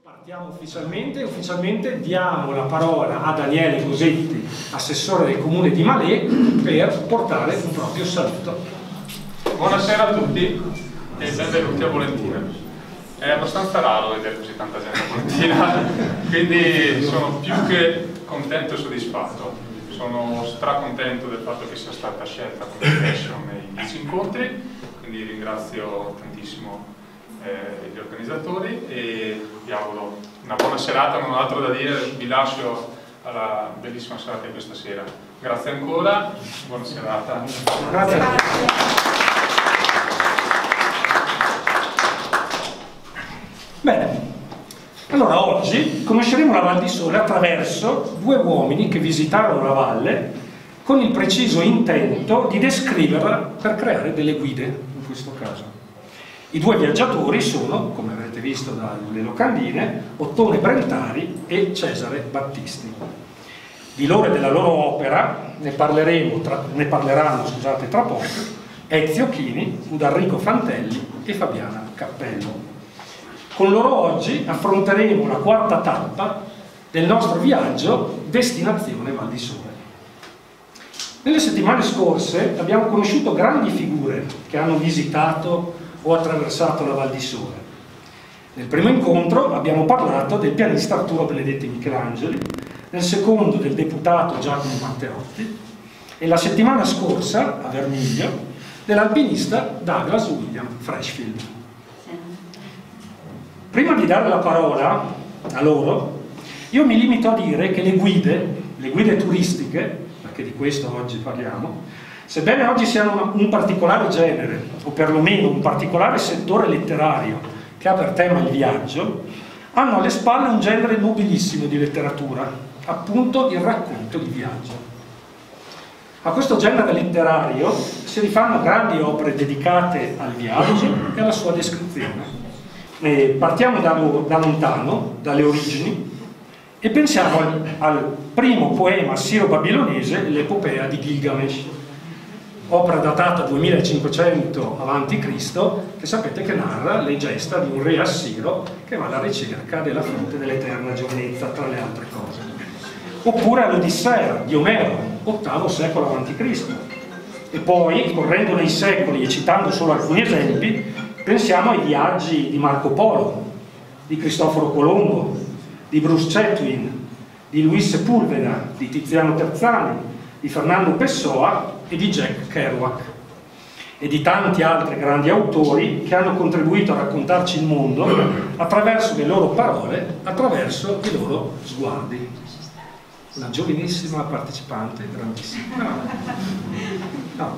Partiamo ufficialmente diamo la parola a Daniele Cosetti, assessore del comune di Malé, per portare un proprio saluto. Buonasera a tutti e benvenuti a Volentina. È abbastanza raro vedere così tanta gente a Volentina, quindi sono più che contento e soddisfatto. Sono stracontento del fatto che sia stata scelta come location nei 10 incontri, quindi ringrazio tantissimo gli organizzatori e vi auguro una buona serata. Non ho altro da dire, vi lascio alla bellissima serata di questa sera. Grazie ancora, buona serata. Grazie. Bene, allora oggi conosceremo la Val di Sole attraverso due uomini che visitarono la valle con il preciso intento di descriverla per creare delle guide, in questo caso. I due viaggiatori sono, come avrete visto dalle locandine, Ottone Brentari e Cesare Battisti. Di loro e della loro opera ne parleranno tra poco Ezio Chini, Udarrico Fantelli e Fabiana Cappello. Con loro oggi affronteremo la quarta tappa del nostro viaggio destinazione Val di Sole. Nelle settimane scorse abbiamo conosciuto grandi figure che hanno visitato o attraversato la Val di Sole. Nel primo incontro abbiamo parlato del pianista Arturo Benedetti Michelangeli, nel secondo del deputato Giacomo Matteotti e la settimana scorsa, a Vermiglio, dell'alpinista Douglas William Freshfield. Prima di dare la parola a loro, io mi limito a dire che le guide turistiche, perché di questo oggi parliamo, sebbene oggi siano un particolare genere, o perlomeno un particolare settore letterario che ha per tema il viaggio, hanno alle spalle un genere nobilissimo di letteratura, appunto il racconto di viaggio. A questo genere letterario si rifanno grandi opere dedicate al viaggio e alla sua descrizione. Partiamo da lontano, dalle origini, e pensiamo al primo poema assiro-babilonese, l'epopea di Gilgamesh, opera datata 2500 a.C., che sapete che narra le gesta di un re assiro che va alla ricerca della fonte dell'eterna giovinezza, tra le altre cose. Oppure all'Odissea di Omero, VIII secolo a.C. E poi, correndo nei secoli e citando solo alcuni esempi, pensiamo ai viaggi di Marco Polo, di Cristoforo Colombo, di Bruce Chatwin, di Luis Sepúlveda, di Tiziano Terzani, di Fernando Pessoa e di Jack Kerouac e di tanti altri grandi autori che hanno contribuito a raccontarci il mondo attraverso le loro parole, attraverso i loro sguardi. Una giovanissima partecipante, grandissima. No.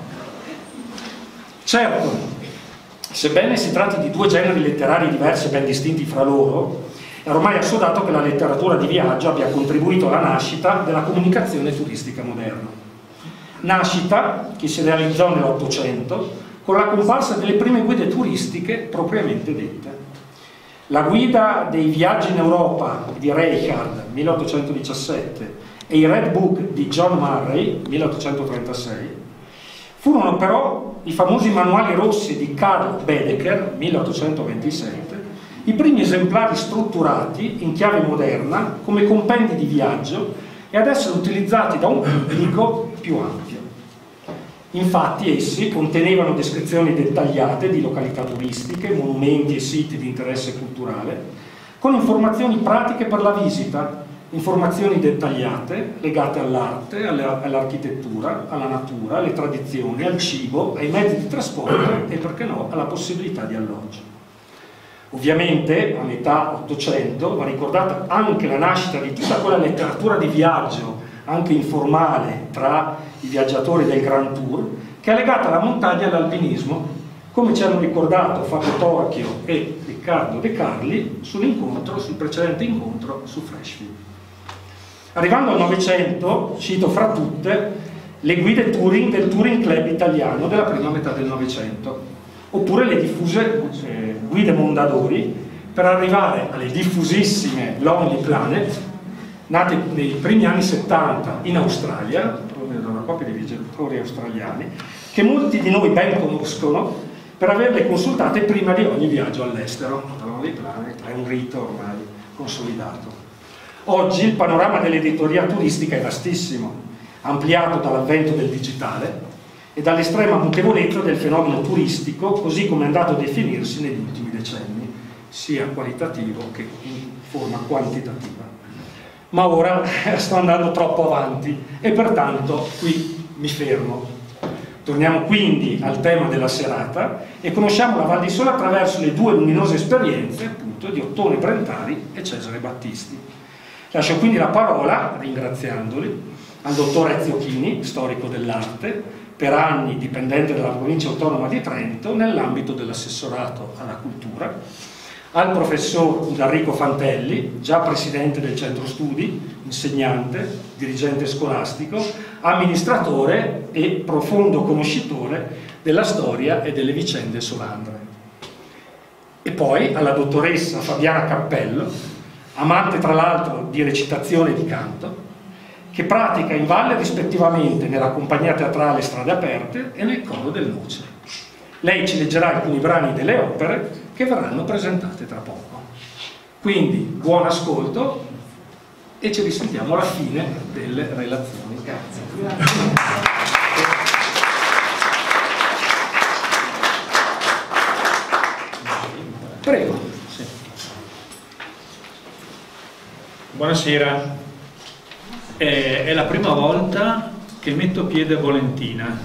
Certo, sebbene si tratti di due generi letterari diversi e ben distinti fra loro, è ormai assodato che la letteratura di viaggio abbia contribuito alla nascita della comunicazione turistica moderna. Nascita che si realizzò nell'Ottocento con la comparsa delle prime guide turistiche propriamente dette. La guida dei viaggi in Europa di Reichard, 1817, e il Red Book di John Murray, 1836, furono però i famosi manuali rossi di Karl Baedeker, 1827, i primi esemplari strutturati in chiave moderna come compendi di viaggio e ad essere utilizzati da un pubblico più ampio. Infatti essi contenevano descrizioni dettagliate di località turistiche, monumenti e siti di interesse culturale, con informazioni pratiche per la visita, informazioni dettagliate legate all'arte, all'architettura, alla natura, alle tradizioni, al cibo, ai mezzi di trasporto e, perché no, alla possibilità di alloggio. Ovviamente a metà Ottocento va ricordata anche la nascita di tutta quella letteratura di viaggio, anche informale, tra i viaggiatori del Grand Tour, che è legata alla montagna e all'alpinismo, come ci hanno ricordato Fabio Torchio e Riccardo De Carli sul precedente incontro su Freshfield. Arrivando al Novecento, cito fra tutte le guide touring del Touring Club italiano della prima metà del Novecento, oppure le diffuse guide Mondadori per arrivare alle diffusissime Lonely Planet, nate nei primi anni 70 in Australia, proprio da una coppia di viaggiatori australiani, che molti di noi ben conoscono per averle consultate prima di ogni viaggio all'estero. La Lonely Planet è un rito ormai consolidato. Oggi il panorama dell'editoria turistica è vastissimo, ampliato dall'avvento del digitale e dall'estrema mutevolezza del fenomeno turistico, così come è andato a definirsi negli ultimi decenni, sia qualitativo che in forma quantitativa. Ma ora sto andando troppo avanti e pertanto qui mi fermo. Torniamo quindi al tema della serata e conosciamo la Val di Sole attraverso le due luminose esperienze, appunto, di Ottone Brentari e Cesare Battisti. Lascio quindi la parola, ringraziandoli, al dottor Ezio Chini, storico dell'arte, per anni dipendente della provincia autonoma di Trento nell'ambito dell'assessorato alla cultura, al professor Enrico Fantelli, già presidente del centro studi, insegnante, dirigente scolastico, amministratore e profondo conoscitore della storia e delle vicende solandre. E poi alla dottoressa Fabiana Cappello, amante tra l'altro di recitazione e di canto, che pratica in valle rispettivamente nella compagnia teatrale Strade Aperte e nel coro del Noce. Lei ci leggerà alcuni brani delle opere che verranno presentate tra poco. Quindi buon ascolto e ci risentiamo alla fine delle relazioni. Grazie. Prego. Sì. Buonasera. È la prima volta che metto piede a Volentina.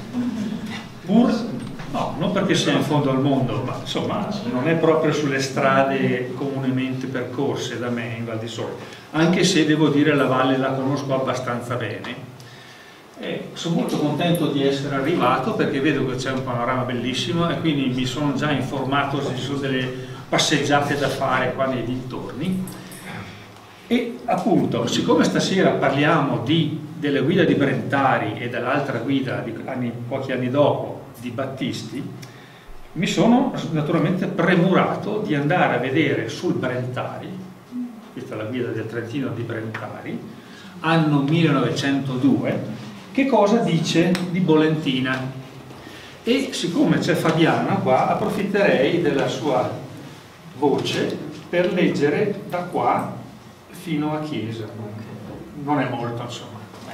No, non perché sia in fondo al mondo, ma insomma non è proprio sulle strade comunemente percorse da me in Val di Sole, anche se devo dire la valle la conosco abbastanza bene. Sono molto contento di essere arrivato perché vedo che c'è un panorama bellissimo e quindi mi sono già informato se ci sono delle passeggiate da fare qua nei dintorni. E appunto, siccome stasera parliamo delle guide di Brentari e dell'altra guida di pochi anni dopo di Battisti, mi sono naturalmente premurato di andare a vedere sul Brentari, questa è la guida del Trentino di Brentari, anno 1902, che cosa dice di Volentina. E siccome c'è Fabiana qua, approfitterei della sua voce per leggere da qua fino a Chiesa. Non è molto, insomma.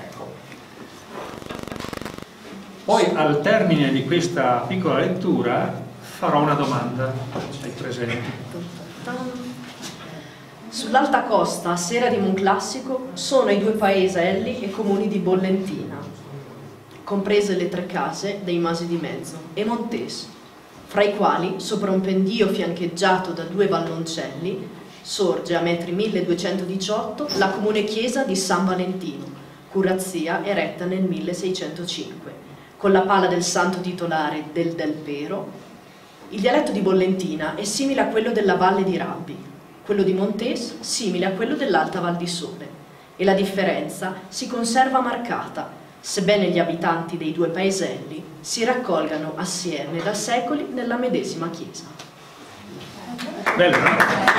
Poi al termine di questa piccola lettura farò una domanda ai presenti. Sull'alta costa, a sera di Monclassico, sono i due paeselli e comuni di Bollentina, comprese le 3 case dei Masi di Mezzo, e Montes, fra i quali, sopra un pendio fiancheggiato da 2 valloncelli, sorge a metri 1218 la comune chiesa di San Valentino, curazia eretta nel 1605. Con la pala del santo titolare del Pero. Il dialetto di Bollentina è simile a quello della Valle di Rabbi, quello di Montes simile a quello dell'Alta Val di Sole, e la differenza si conserva marcata, sebbene gli abitanti dei 2 paeselli si raccolgano assieme da secoli nella medesima chiesa. Bello, no?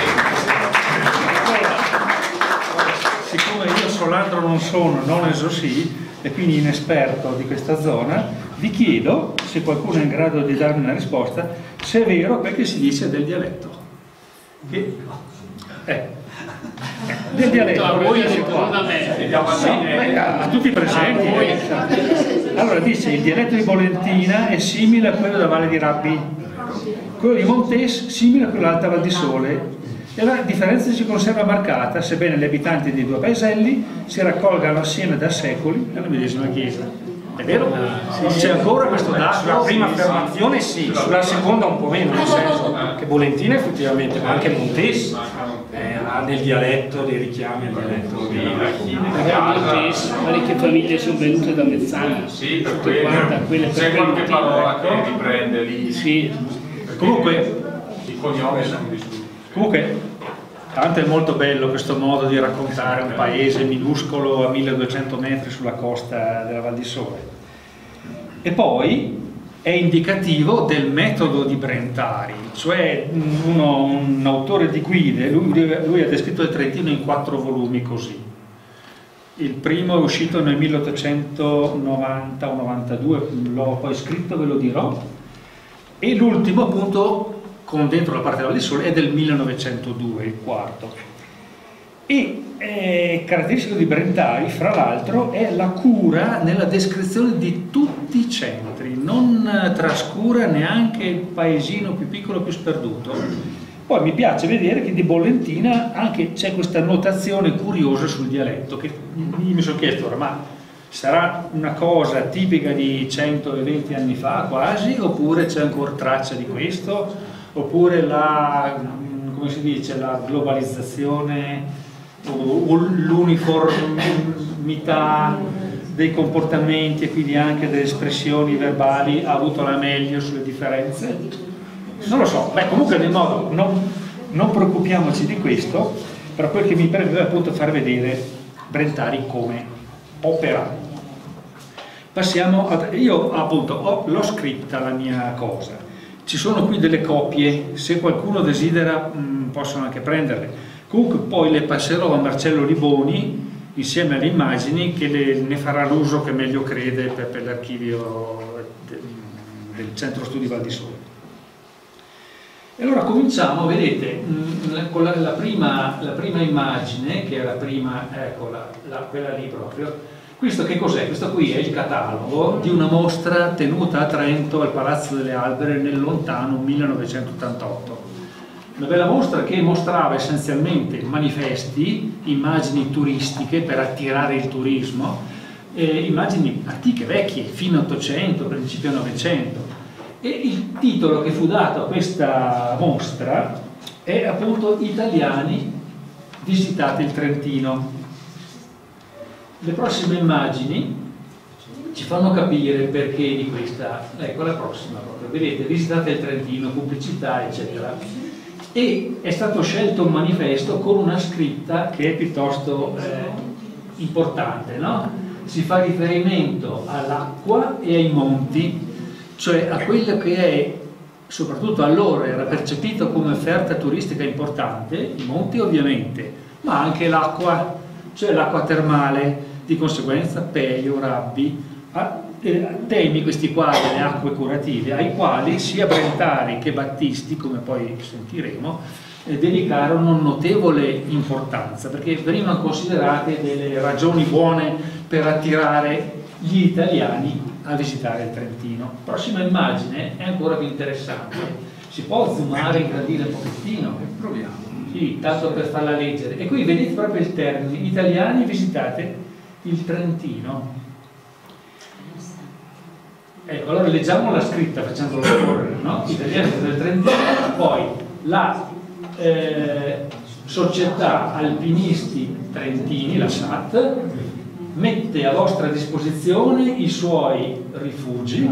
Siccome io solandro non sono, non esosì, e quindi inesperto di questa zona, vi chiedo, se qualcuno è in grado di darmi una risposta, se è vero quel che si dice del dialetto. Del dialetto. A voi a tutti i presenti. Allora dice, il dialetto di Volentina è simile a quello della Valle di Rabbi, quello di Montes simile a quello dell'Alta Val di Sole, e la differenza si conserva marcata, sebbene gli abitanti dei 2 paeselli si raccolgano assieme da secoli nella medesima chiesa. È vero? C'è ancora questo dato? Sulla prima affermazione sì, sulla seconda un po' meno, nel senso che Volentina effettivamente, ma anche Montes ha nel dialetto dei richiami al dialetto di Montes, parecchie famiglie sono venute da Mezzana, sì, tutte quante, quelle c'è qualche parola che riprende lì. Sì. Comunque, i cognomi sono vissuti. Comunque, tanto è molto bello questo modo di raccontare un paese minuscolo a 1200 metri sulla costa della Val di Sole. E poi è indicativo del metodo di Brentari, cioè un autore di guide, lui ha descritto il Trentino in 4 volumi così. Il primo è uscito nel 1890 o 92, l'ho poi scritto, ve lo dirò, e l'ultimo appunto con dentro la parte della Val di Sole è del 1902, il quarto. E caratteristico di Brentari, fra l'altro, è la cura nella descrizione di tutti i centri, non trascura neanche il paesino più piccolo, più sperduto. Poi mi piace vedere che di Bollentina anche c'è questa notazione curiosa sul dialetto, che io mi sono chiesto ora, ma sarà una cosa tipica di 120 anni fa quasi, oppure c'è ancora traccia di questo, oppure la, come si dice, la globalizzazione o l'uniformità dei comportamenti e quindi anche delle espressioni verbali ha avuto la meglio sulle differenze? Non lo so. Beh, comunque ad ogni modo non preoccupiamoci di questo, però quel che mi preme appunto far vedere Brentari come opera. Passiamo a, io appunto l'ho scritta la mia cosa, ci sono qui delle copie, se qualcuno desidera possono anche prenderle. Comunque poi le passerò a Marcello Liboni insieme alle immagini, che ne farà l'uso che meglio crede per l'archivio del Centro Studi Val di Sole. E allora cominciamo, vedete, con la prima immagine, che è la prima, ecco, quella lì proprio. Questo che cos'è? Questo qui è il catalogo di una mostra tenuta a Trento al Palazzo delle Albere nel lontano 1988. Una bella mostra che mostrava essenzialmente manifesti, immagini turistiche per attirare il turismo, immagini antiche, vecchie, fino all'Ottocento, principio Novecento. E il titolo che fu dato a questa mostra è appunto Italiani, visitate il Trentino. Le prossime immagini ci fanno capire il perché di questa, ecco la prossima proprio, vedete, visitate il Trentino, pubblicità eccetera. E è stato scelto un manifesto con una scritta che è piuttosto importante, no? Si fa riferimento all'acqua e ai monti, cioè a quello che è, soprattutto allora era percepito come offerta turistica importante, i monti ovviamente, ma anche l'acqua, cioè l'acqua termale, di conseguenza Peio, Rabbi, temi questi qua delle acque curative, ai quali sia Brentari che Battisti, come poi sentiremo, dedicarono notevole importanza, perché venivano considerate delle ragioni buone per attirare gli italiani a visitare il Trentino. Prossima immagine è ancora più interessante, si può zoomare, ingrandire un pochettino? Proviamo. Sì, tanto per farla leggere. E qui vedete proprio il termine, italiani visitate il Trentino. Ecco, allora leggiamo la scritta facendolo correre, no? Italiani del Trentino, poi la Società Alpinisti Trentini, la SAT, mette a vostra disposizione i suoi rifugi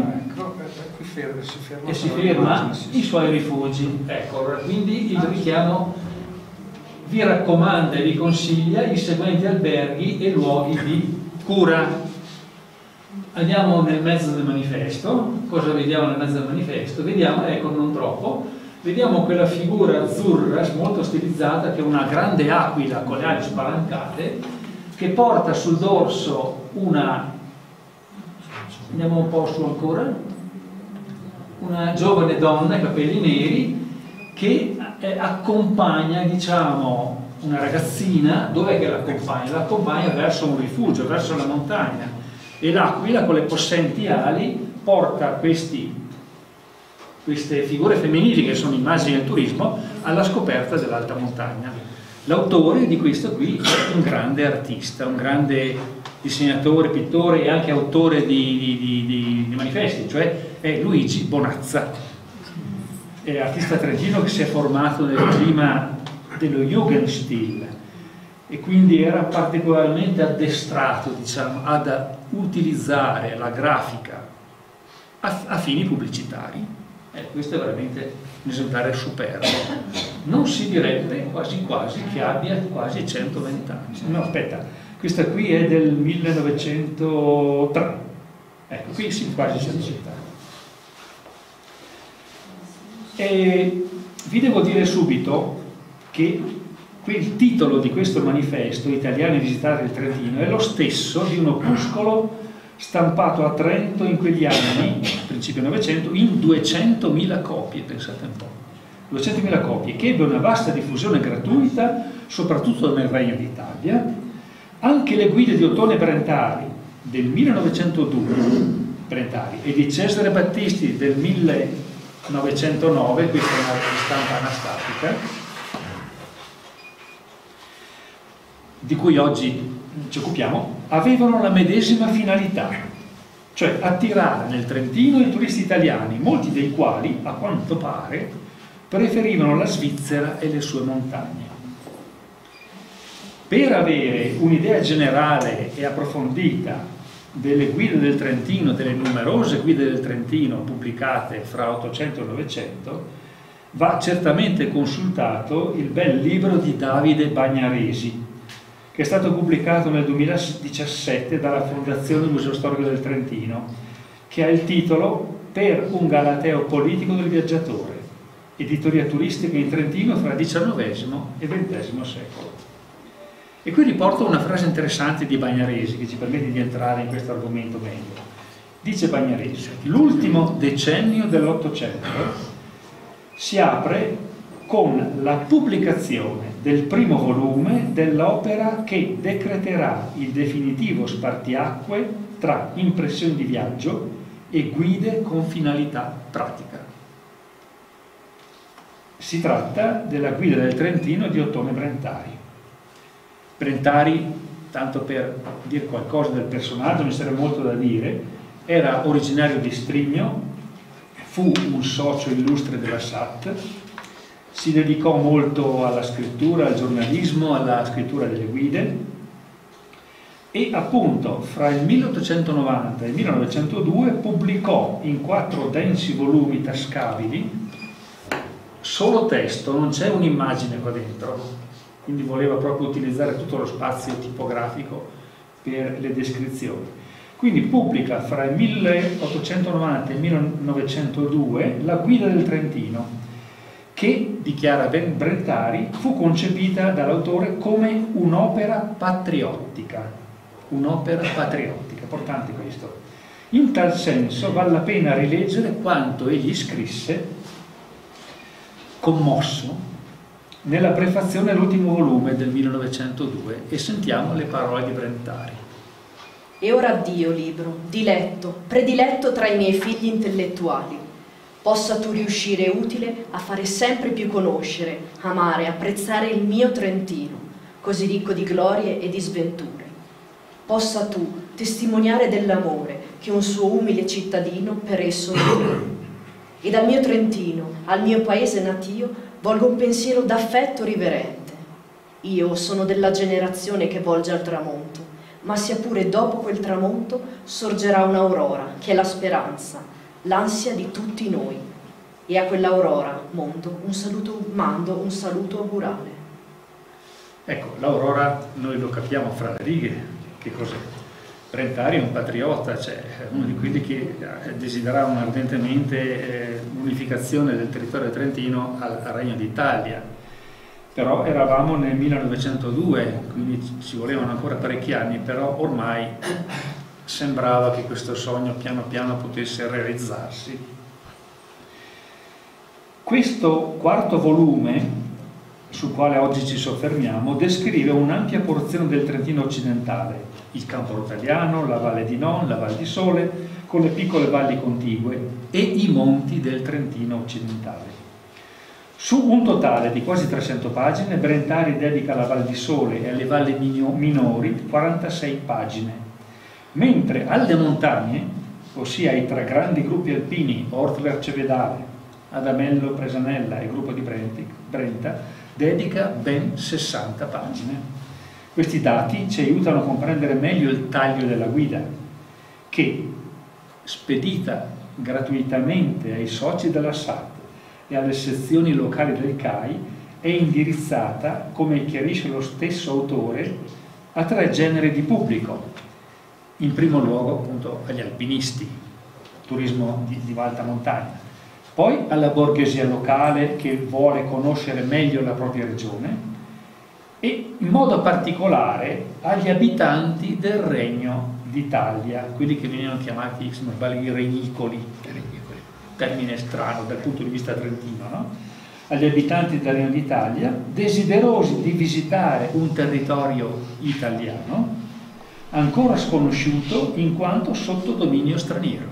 e si ferma i suoi rifugi. Ecco, quindi il richiamo vi raccomanda e vi consiglia i seguenti alberghi e luoghi di cura. Andiamo nel mezzo del manifesto. Cosa vediamo nel mezzo del manifesto? Vediamo, ecco, non troppo, vediamo quella figura azzurra molto stilizzata che è una grande aquila con le ali spalancate che porta sul dorso una, andiamo un po' su ancora, una giovane donna, capelli neri, che accompagna, diciamo, una ragazzina. Dov'è che l'accompagna? L'accompagna verso un rifugio, verso la montagna, e l'aquila con le possenti ali porta queste figure femminili, che sono immagini del turismo, alla scoperta dell'alta montagna. L'autore di questo qui è un grande artista, un grande disegnatore, pittore e anche autore di manifesti, cioè è Luigi Bonazza, è artista trentino che si è formato nel clima dello Jugendstil e quindi era particolarmente addestrato, diciamo, ad utilizzare la grafica a fini pubblicitari. Questo è veramente un esemplare superbo. Non si direbbe quasi quasi che abbia quasi 120 anni. No, aspetta, questa qui è del 1903. Ecco, qui sì, quasi 120 anni. E vi devo dire subito che il titolo di questo manifesto, Italiani visitare il Trentino, è lo stesso di un opuscolo stampato a Trento in quegli anni, principio Novecento, in 200.000 copie, pensate un po'. 200.000 copie, che ebbe una vasta diffusione gratuita, soprattutto nel Regno d'Italia. Anche le guide di Ottone Brentari del 1902 Brentari e di Cesare Battisti del 1909, questa è una stampa anastatica, di cui oggi ci occupiamo, avevano la medesima finalità, cioè attirare nel Trentino i turisti italiani, molti dei quali, a quanto pare, preferivano la Svizzera e le sue montagne. Per avere un'idea generale e approfondita delle guide del Trentino, delle numerose guide del Trentino pubblicate fra 800 e 900, va certamente consultato il bel libro di Davide Bagnaresi, che è stato pubblicato nel 2017 dalla Fondazione Museo Storico del Trentino, che ha il titolo Per un galateo politico del viaggiatore, editoria turistica in Trentino fra XIX e XX secolo. E qui riporto una frase interessante di Bagnaresi che ci permette di entrare in questo argomento meglio. Dice Bagnaresi: l'ultimo decennio dell'Ottocento si apre con la pubblicazione del primo volume dell'opera che decreterà il definitivo spartiacque tra impressioni di viaggio e guide con finalità pratica. Si tratta della guida del Trentino di Ottone Brentari. Brentari, tanto per dire qualcosa del personaggio, ne sarebbe molto da dire, era originario di Strigno, fu un socio illustre della SAT, si dedicò molto alla scrittura, al giornalismo, alla scrittura delle guide e appunto fra il 1890 e il 1902 pubblicò in 4 densi volumi tascabili solo testo, non c'è un'immagine qua dentro, quindi voleva proprio utilizzare tutto lo spazio tipografico per le descrizioni. Quindi pubblica fra il 1890 e il 1902 la guida del Trentino, che, dichiara Brentari, fu concepita dall'autore come un'opera patriottica. Un'opera patriottica, importante questo. In tal senso vale la pena rileggere quanto egli scrisse, commosso, nella prefazione all'ultimo volume del 1902, e sentiamo le parole di Brentari. E ora addio, libro, diletto, prediletto tra i miei figli intellettuali. Possa tu riuscire utile a fare sempre più conoscere, amare, apprezzare il mio Trentino, così ricco di glorie e di sventure. Possa tu testimoniare dell'amore che un suo umile cittadino per esso nutre. E dal mio Trentino al mio paese natio volgo un pensiero d'affetto riverente. Io sono della generazione che volge al tramonto, ma sia pure dopo quel tramonto sorgerà un'aurora, che è la speranza, l'ansia di tutti noi. E a quell'aurora, mondo, mando un saluto augurale. Ecco, l'aurora noi lo capiamo fra le righe, che cos'è? Brentari è un patriota, cioè uno di quelli che desiderava ardentemente l'unificazione del territorio trentino al Regno d'Italia, però eravamo nel 1902, quindi ci volevano ancora parecchi anni, però ormai sembrava che questo sogno piano piano potesse realizzarsi. Questo quarto volume, sul quale oggi ci soffermiamo, descrive un'ampia porzione del Trentino occidentale, il Campo Rotagliano, la Valle di Non, la Val di Sole, con le piccole valli contigue e i monti del Trentino occidentale. Su un totale di quasi 300 pagine, Brentari dedica alla Val di Sole e alle valli minori 46 pagine, mentre alle montagne, ossia ai 3 grandi gruppi alpini, Ortler Cevedale, Adamello Presanella e gruppo di Brenta, dedica ben 60 pagine. Questi dati ci aiutano a comprendere meglio il taglio della guida, che, spedita gratuitamente ai soci della SAT e alle sezioni locali del CAI, è indirizzata, come chiarisce lo stesso autore, a 3 generi di pubblico. In primo luogo, appunto, agli alpinisti, turismo di alta montagna, poi alla borghesia locale che vuole conoscere meglio la propria regione e in modo particolare agli abitanti del Regno d'Italia, quelli che venivano chiamati i regnicoli, termine strano dal punto di vista trentino, no? agli abitanti del Regno d'Italia, desiderosi di visitare un territorio italiano ancora sconosciuto in quanto sotto dominio straniero.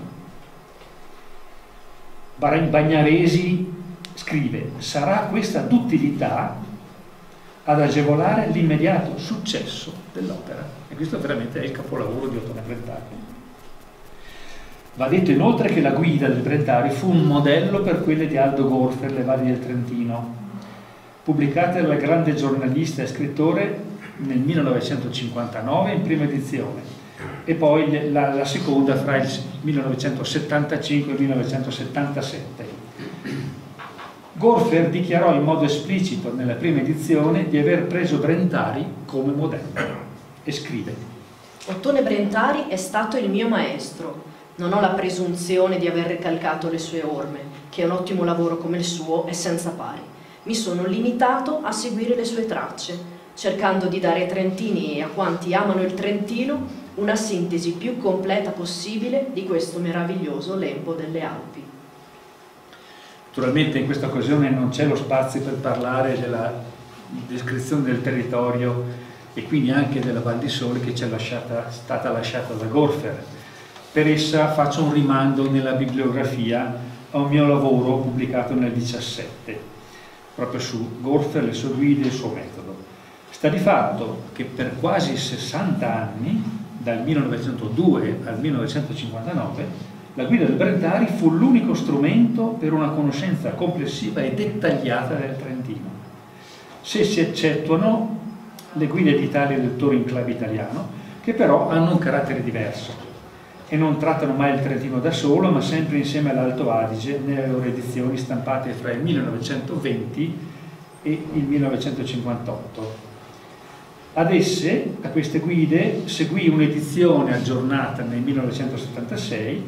Bagnaresi scrive: sarà questa d'utilità ad agevolare l'immediato successo dell'opera. E questo veramente è il capolavoro di Ottone Brentari. Va detto inoltre che la guida del Brentari fu un modello per quelle di Aldo Gorfer, Le Valli del Trentino, pubblicate dal grande giornalista e scrittore nel 1959 in prima edizione, e poi la seconda fra il 1975 e il 1977. Gorfer dichiarò in modo esplicito nella prima edizione di aver preso Brentari come modello e scrive: Ottone Brentari è stato il mio maestro. Non ho la presunzione di aver ricalcato le sue orme, che un ottimo lavoro come il suo è senza pari. Mi sono limitato a seguire le sue tracce, cercando di dare ai trentini e a quanti amano il Trentino una sintesi più completa possibile di questo meraviglioso lembo delle Alpi. Naturalmente in questa occasione non c'è lo spazio per parlare della descrizione del territorio e quindi anche della Val di Sole che ci è stata lasciata da Gorfer. Per essa faccio un rimando nella bibliografia a un mio lavoro pubblicato nel 2017, proprio su Gorfer, le sue guide e il suo metodo. Sta di fatto che per quasi 60 anni, dal 1902 al 1959, la guida del Brentari fu l'unico strumento per una conoscenza complessiva e dettagliata del Trentino. Se si eccettuano le guide d'Italia del Touring Club italiano, che però hanno un carattere diverso e non trattano mai il Trentino da solo, ma sempre insieme all'Alto Adige nelle loro edizioni stampate fra il 1920 e il 1958. Ad esse, a queste guide, seguì un'edizione aggiornata nel 1976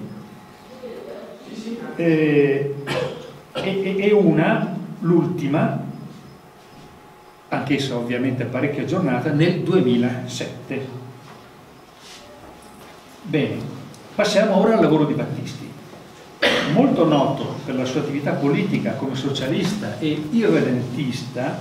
e l'ultima, anch'essa ovviamente parecchio aggiornata, nel 2007. Bene. Passiamo ora al lavoro di Battisti. Molto noto per la sua attività politica come socialista e irredentista,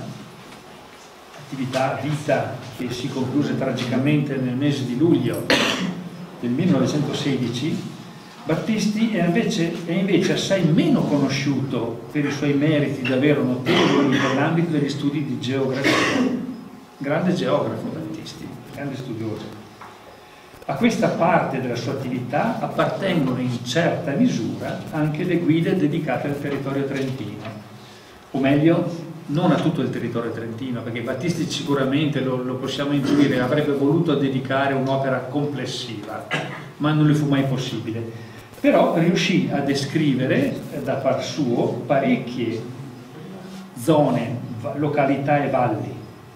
vita che si concluse tragicamente nel mese di luglio del 1916, Battisti è invece assai meno conosciuto per i suoi meriti davvero notevoli nell'ambito degli studi di geografia. Grande geografo Battisti, grande studioso. A questa parte della sua attività appartengono in certa misura anche le guide dedicate al territorio trentino, o meglio, non a tutto il territorio trentino, perché Battisti sicuramente, lo possiamo intuire, avrebbe voluto dedicare un'opera complessiva, ma non le fu mai possibile. Però riuscì a descrivere da par suo parecchie zone, località e valli.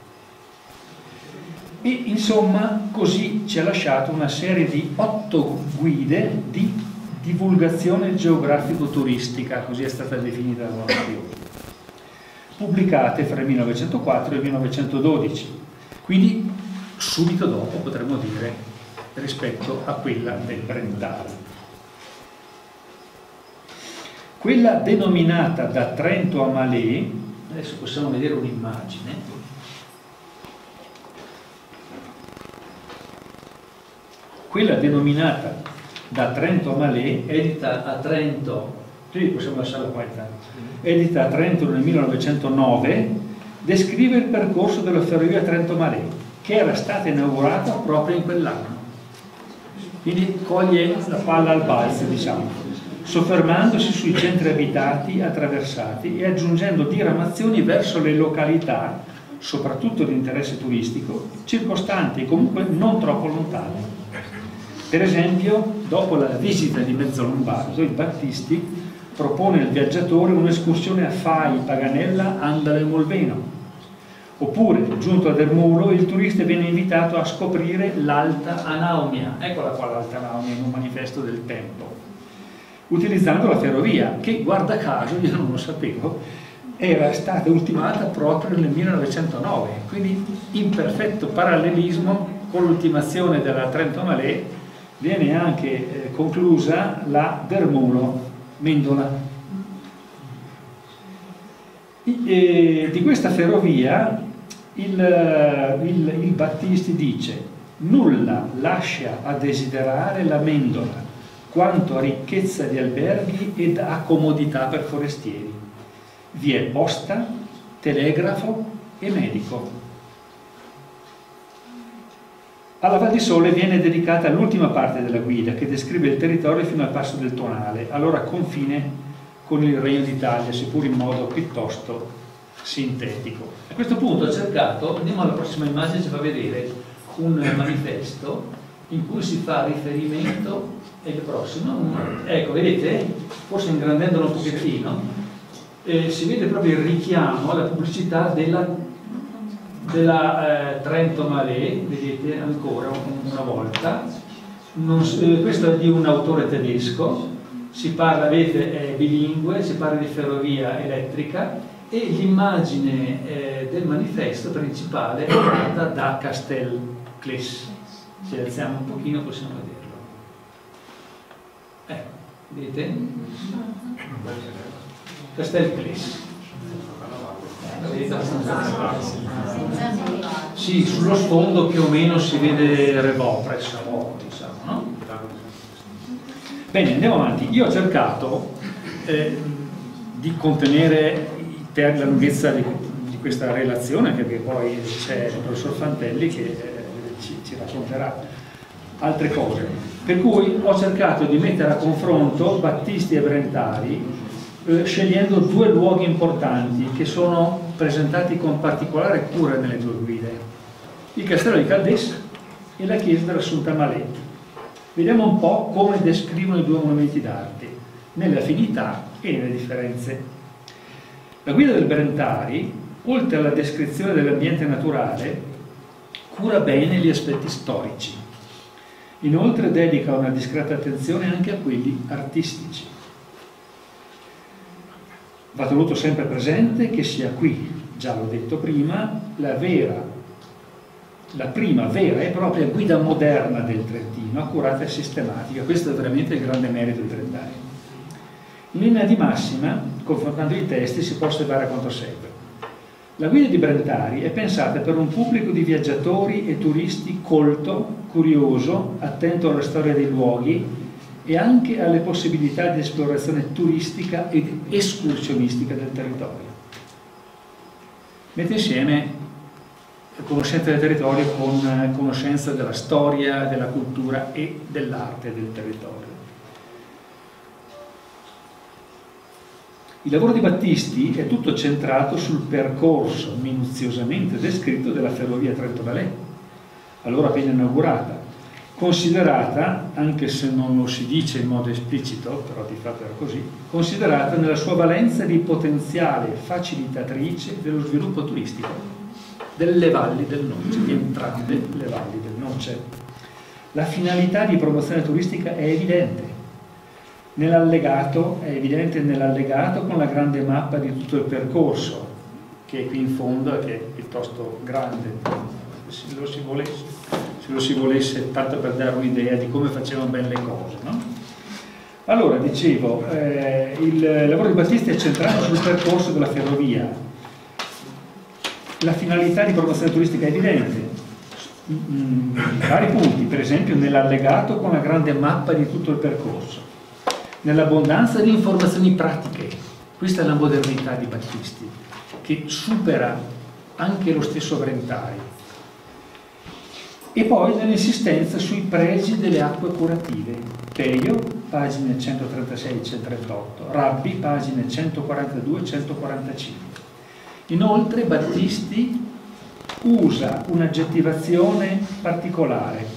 E insomma così ci ha lasciato una serie di 8 guide di divulgazione geografico-turistica, così è stata definita da Montefiore, pubblicate fra il 1904 e il 1912, quindi subito dopo, potremmo dire, rispetto a quella del Brentari. Quella denominata da Trento a Malé, adesso possiamo vedere un'immagine. Quella denominata da Trento a Malé, edita a Trento, sì, possiamo lasciarla qua intanto, edita a Trento nel 1909, descrive il percorso della ferrovia Trento-Malé, che era stata inaugurata proprio in quell'anno. Quindi coglie la palla al balzo, diciamo, soffermandosi sui centri abitati attraversati e aggiungendo diramazioni verso le località, soprattutto di interesse turistico, circostanti e comunque non troppo lontane. Per esempio, dopo la visita di Mezzolombardo, il Battisti propone al viaggiatore un'escursione a Fai, Paganella, Andalo e Molveno. Oppure, giunto a Dermulo, il turista viene invitato a scoprire l'Alta Anaumia. Eccola qua l'Alta Anaumia in un manifesto del tempo. Utilizzando la ferrovia, che guarda caso, io non lo sapevo, era stata ultimata proprio nel 1909. Quindi, in perfetto parallelismo con l'ultimazione della Trento-Malé, viene anche conclusa la Dermulo-Mendola. Di questa ferrovia il Battisti dice: nulla lascia a desiderare la Mendola quanto a ricchezza di alberghi ed a comodità per forestieri. Vi è posta, telegrafo e medico. Alla Val di Sole viene dedicata l'ultima parte della guida, che descrive il territorio fino al passo del Tonale, allora confine con il Regno d'Italia, seppur in modo piuttosto sintetico. A questo punto ho cercato, andiamo alla prossima immagine, ci fa vedere un manifesto in cui si fa riferimento, e il prossimo, ecco, vedete, forse ingrandendolo un pochettino, si vede proprio il richiamo alla pubblicità della Trento-Malé, vedete ancora una volta. Questo è di un autore tedesco, si parla, vedete, è bilingue, si parla di ferrovia elettrica, e l'immagine del manifesto principale è fatta da Castel Cles. Se alziamo un pochino possiamo vederlo. Vedete? Castel Cles. Sì, sullo sfondo più o meno si vede Revopres, diciamo, no? Bene, andiamo avanti. Io ho cercato di contenere la lunghezza di questa relazione, perché poi c'è il professor Fantelli che ci racconterà altre cose. Per cui ho cercato di mettere a confronto Battisti e Brentari, scegliendo due luoghi importanti che sono presentati con particolare cura nelle due guide: il castello di Caldès e la chiesa dell'Assunta Malé. Vediamo un po' come descrivono i due monumenti d'arte, nelle affinità e nelle differenze. La guida del Brentari, oltre alla descrizione dell'ambiente naturale, cura bene gli aspetti storici. Inoltre dedica una discreta attenzione anche a quelli artistici. Va tenuto sempre presente che sia qui, già l'ho detto prima, la prima vera e propria guida moderna del Trentino, accurata e sistematica. Questo è veramente il grande merito di Brentari. In linea di massima, confrontando i testi, si può osservare quanto segue. La guida di Brentari è pensata per un pubblico di viaggiatori e turisti colto, curioso, attento alla storia dei luoghi e anche alle possibilità di esplorazione turistica ed escursionistica del territorio. Mette insieme conoscenza del territorio con conoscenza della storia, della cultura e dell'arte del territorio. Il lavoro di Battisti è tutto centrato sul percorso minuziosamente descritto della ferrovia Trento-Malé, allora appena inaugurata, considerata, anche se non lo si dice in modo esplicito, però di fatto era così, considerata nella sua valenza di potenziale facilitatrice dello sviluppo turistico delle valli del Noce, di entrambe le valli del Noce. La finalità di promozione turistica è evidente. È evidente nell'allegato con la grande mappa di tutto il percorso, che è qui in fondo e che è piuttosto grande, se lo si volesse, tanto per dare un'idea di come facevano bene le cose, no? Allora, dicevo, il lavoro di Battisti è centrato sul percorso della ferrovia. La finalità di promozione turistica è evidente. Vari punti, per esempio nell'allegato con la grande mappa di tutto il percorso, nell'abbondanza di informazioni pratiche. Questa è la modernità di Battisti, che supera anche lo stesso Brentari. E poi nell'insistenza sui pregi delle acque curative. Peio, pagine 136 e 138, Rabbi, pagine 142 e 145. Inoltre Battisti usa un'aggettivazione particolare,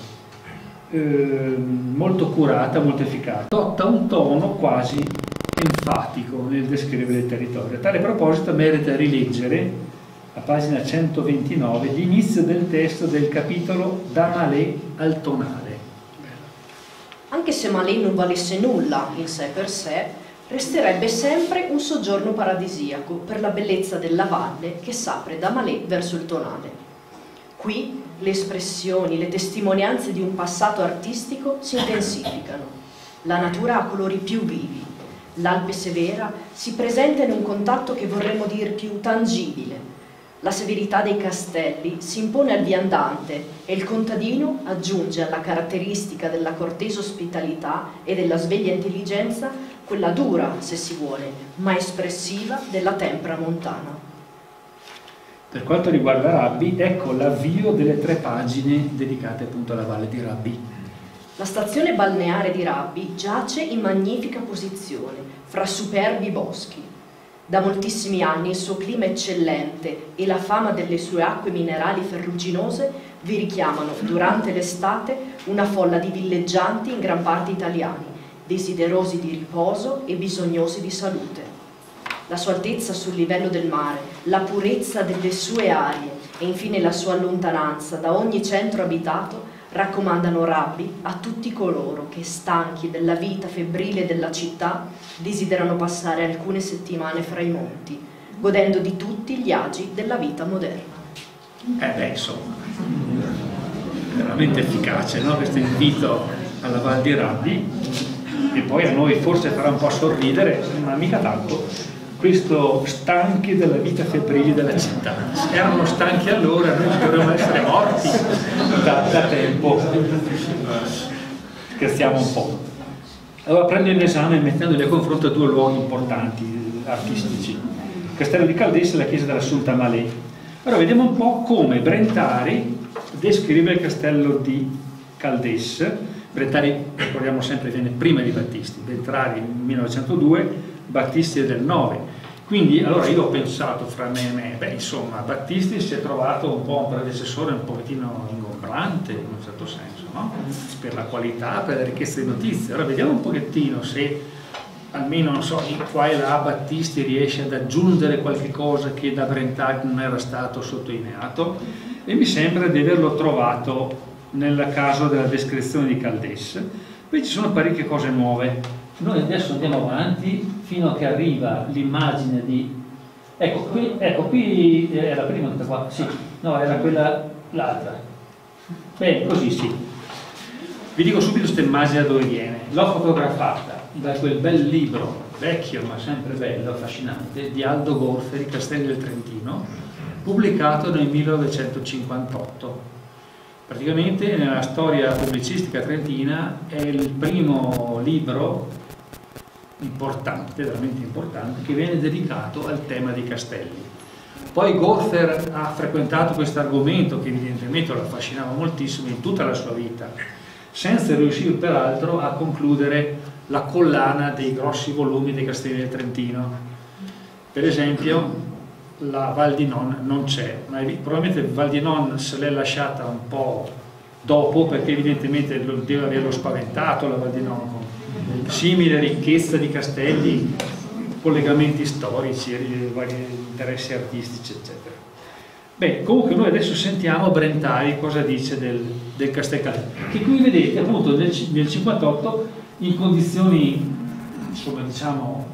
molto curata, molto efficace, adotta un tono quasi enfatico nel descrivere il territorio. A tale proposito merita rileggere a pagina 129 l'inizio del testo del capitolo Da Malé al Tonale. Anche se Malé non valesse nulla in sé per sé, resterebbe sempre un soggiorno paradisiaco per la bellezza della valle che s'apre da Malé verso il Tonale. Qui le espressioni, le testimonianze di un passato artistico si intensificano. La natura ha colori più vivi, l'Alpe Severa si presenta in un contatto che vorremmo dir più tangibile. La severità dei castelli si impone al viandante e il contadino aggiunge alla caratteristica della cortese ospitalità e della sveglia intelligenza quella dura, se si vuole, ma espressiva della tempra montana. Per quanto riguarda Rabbi, ecco l'avvio delle 3 pagine dedicate appunto alla valle di Rabbi. La stazione balneare di Rabbi giace in magnifica posizione, fra superbi boschi. Da moltissimi anni il suo clima eccellente e la fama delle sue acque minerali ferruginose vi richiamano, durante l'estate, una folla di villeggianti in gran parte italiani, desiderosi di riposo e bisognosi di salute. La sua altezza sul livello del mare, la purezza delle sue arie e infine la sua lontananza da ogni centro abitato raccomandano Rabbi a tutti coloro che, stanchi della vita febbrile della città, desiderano passare alcune settimane fra i monti, godendo di tutti gli agi della vita moderna. Insomma, veramente efficace, no? Questo invito alla Val di Rabbi, e poi a noi forse farà un po' sorridere, ma mica tanto, questo stanchi della vita febbrile della città. Se erano stanchi allora, noi dovremmo essere morti da tempo. Scherziamo un po'. Allora prendo in esame, mettendoli a confronto, 2 luoghi importanti artistici: il castello di Caldesse e la chiesa dell'Assunta Malè. Allora vediamo un po' come Brentari descrive il castello di Caldesse. Brentari, ricordiamo sempre, viene prima di Battisti. Brentari 1902, Battisti è del 9. Quindi allora io ho pensato fra me e me, insomma, Battisti si è trovato un po' un predecessore un pochettino ingombrante in un certo senso, no? Per la qualità, per la ricchezza di notizie. Allora vediamo un pochettino se almeno, non so, qua e là Battisti riesce ad aggiungere qualche cosa che da Brentari non era stato sottolineato, e mi sembra di averlo trovato nel caso della descrizione di Caldesse. Poi ci sono parecchie cose nuove. Noi adesso andiamo avanti fino a che arriva l'immagine di... Ecco qui era prima questa qua, sì, no, era quella, l'altra. Bene, così sì. Vi dico subito questa immagine da dove viene. L'ho fotografata da quel bel libro, vecchio ma sempre bello, affascinante, di Aldo Gorferi, Castelli del Trentino, pubblicato nel 1958. Praticamente nella storia pubblicistica trentina è il primo libro importante, veramente importante, che viene dedicato al tema dei castelli. Poi Gorfer ha frequentato questo argomento, che evidentemente lo affascinava moltissimo in tutta la sua vita, senza riuscire peraltro a concludere la collana dei grossi volumi dei castelli del Trentino. Per esempio la Val di Non non c'è, ma probabilmente Val di Non se l'è lasciata un po' dopo, perché evidentemente deve averlo spaventato la Val di Non, con simile ricchezza di castelli, collegamenti storici, vari interessi artistici, eccetera. Beh, comunque noi adesso sentiamo Brentari cosa dice del Castello, che qui vedete appunto nel 58 in condizioni, insomma, diciamo,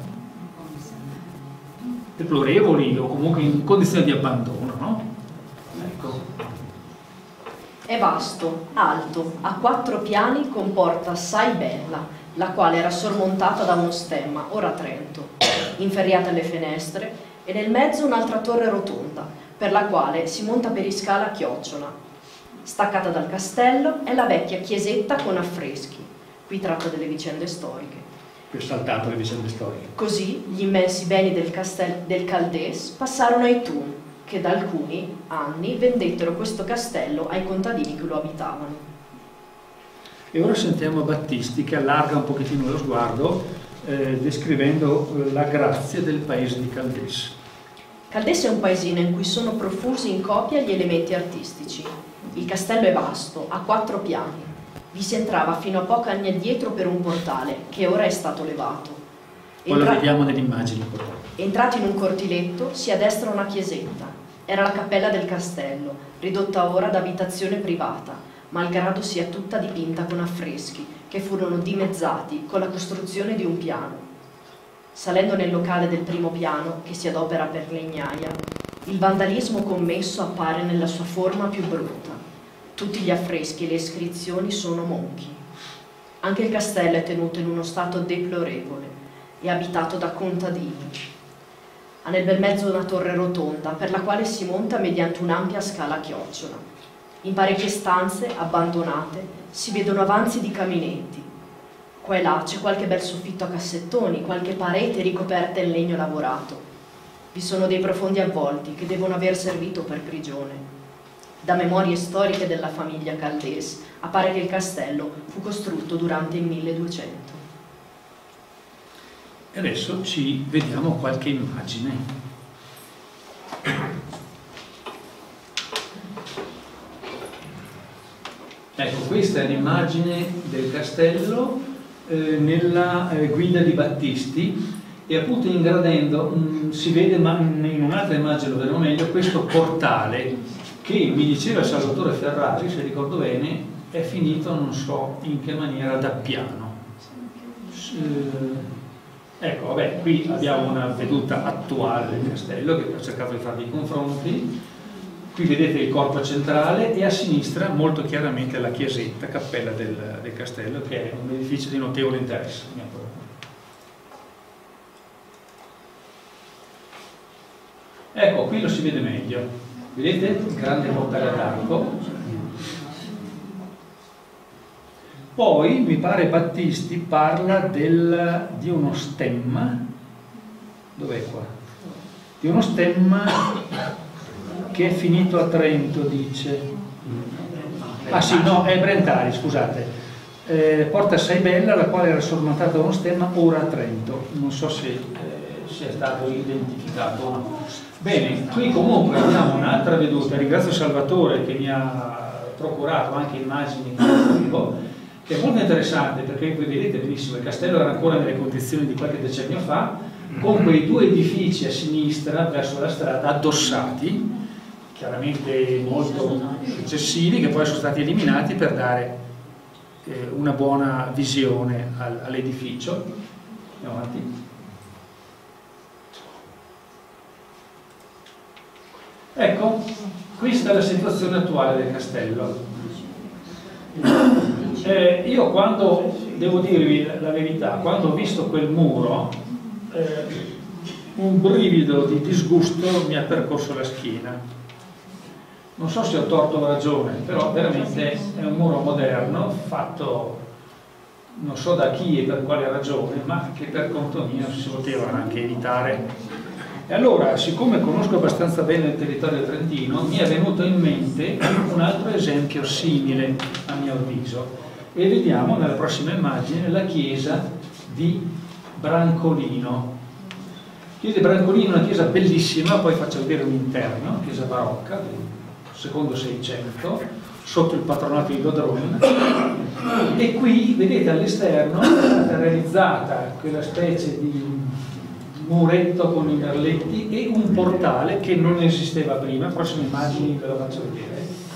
deplorevoli, o comunque in condizioni di abbandono, no? Ecco. È vasto, alto, a 4 piani, con porta assai bella, la quale era sormontata da uno stemma, ora Trento, inferriata alle finestre, e nel mezzo un'altra torre rotonda, per la quale si monta per iscala a chiocciola. Staccata dal castello è la vecchia chiesetta con affreschi. Qui tratta delle vicende storiche. Qui ho saltato le vicende storiche. Così gli immensi beni del Caldesse passarono ai Thun, che da alcuni anni vendettero questo castello ai contadini che lo abitavano. E ora sentiamo Battisti che allarga un pochettino lo sguardo, descrivendo la grazia del paese di Caldesse. Caldesse è un paesino in cui sono profusi in copia gli elementi artistici. Il castello è vasto, ha 4 piani. Vi si entrava fino a pochi anni addietro per un portale, che ora è stato levato. Poi lo vediamo nell'immagine. Entrati in un cortiletto, si addestra una chiesetta. Era la cappella del castello, ridotta ora ad abitazione privata, malgrado sia tutta dipinta con affreschi, che furono dimezzati con la costruzione di un piano. Salendo nel locale del primo piano, che si adopera per legnaia, il vandalismo commesso appare nella sua forma più brutta. Tutti gli affreschi e le iscrizioni sono monchi. Anche il castello è tenuto in uno stato deplorevole. e abitato da contadini. Ha nel bel mezzo una torre rotonda per la quale si monta mediante un'ampia scala a chiocciola. In parecchie stanze, abbandonate, si vedono avanzi di caminetti. Qua e là c'è qualche bel soffitto a cassettoni, qualche parete ricoperta in legno lavorato. Vi sono dei profondi avvolti che devono aver servito per prigione. Da memorie storiche della famiglia Caldés appare che il castello fu costruito durante il 1200. E adesso ci vediamo qualche immagine. Ecco, questa è l'immagine del castello nella guida di Battisti, e appunto ingradendo si vede, ma in un'altra immagine lo vedremo meglio, questo portale che, mi diceva Salvatore Ferrari, se ricordo bene, è finito non so in che maniera da piano. Ecco, vabbè, qui abbiamo una veduta attuale del castello che ho cercato di fare dei confronti. Qui vedete il corpo centrale e a sinistra molto chiaramente la chiesetta, cappella del castello, che è un edificio di notevole interesse. Ecco, qui lo si vede meglio. Vedete il grande portale ad arco. Poi mi pare Battisti parla di uno stemma, dov'è qua? Di uno stemma che è finito a Trento, dice. Ah sì, no, è Brentari, scusate. Porta Saibella, la quale era sormontata da uno stemma, ora a Trento. Non so se è stato identificato o no. Bene, qui comunque abbiamo un'altra veduta. Ringrazio Salvatore che mi ha procurato anche immagini che è molto interessante, perché voi vedete benissimo il castello era ancora nelle condizioni di qualche decennio fa, con quei due edifici a sinistra verso la strada addossati, chiaramente molto eccessivi, che poi sono stati eliminati per dare una buona visione all'edificio. Andiamo avanti. Ecco, questa è la situazione attuale del castello. Io quando, devo dirvi la verità, quando ho visto quel muro, un brivido di disgusto mi ha percorso la schiena. Non so se ho torto o ragione, però veramente è un muro moderno, fatto non so da chi e per quale ragione, ma che per conto mio si poteva anche evitare. E allora, siccome conosco abbastanza bene il territorio trentino, mi è venuto in mente un altro esempio simile, a mio avviso. E vediamo nella prossima immagine la chiesa di Brancolino. Chiesa di Brancolino è una chiesa bellissima, poi faccio vedere un interno, chiesa barocca del secondo Seicento, sotto il patronato di Dodron. E qui vedete all'esterno è stata realizzata quella specie di muretto con i merletti e un portale che non esisteva prima. Prossime immagini ve lo faccio vedere.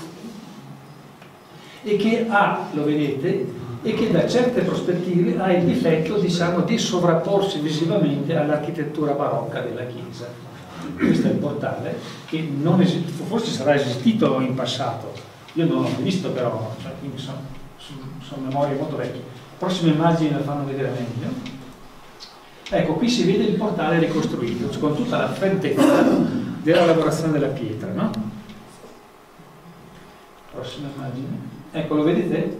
E che ha, lo vedete, e che da certe prospettive ha il difetto, diciamo, di sovrapporsi visivamente all'architettura barocca della chiesa. Questo è il portale che non esiste, forse sarà esistito in passato, io non l'ho visto però, cioè, quindi sono memorie molto vecchie. Prossime immagini la fanno vedere meglio. Ecco, qui si vede il portale ricostruito con tutta la freddezza della lavorazione della pietra, no? Prossima immagine. Ecco, lo vedete?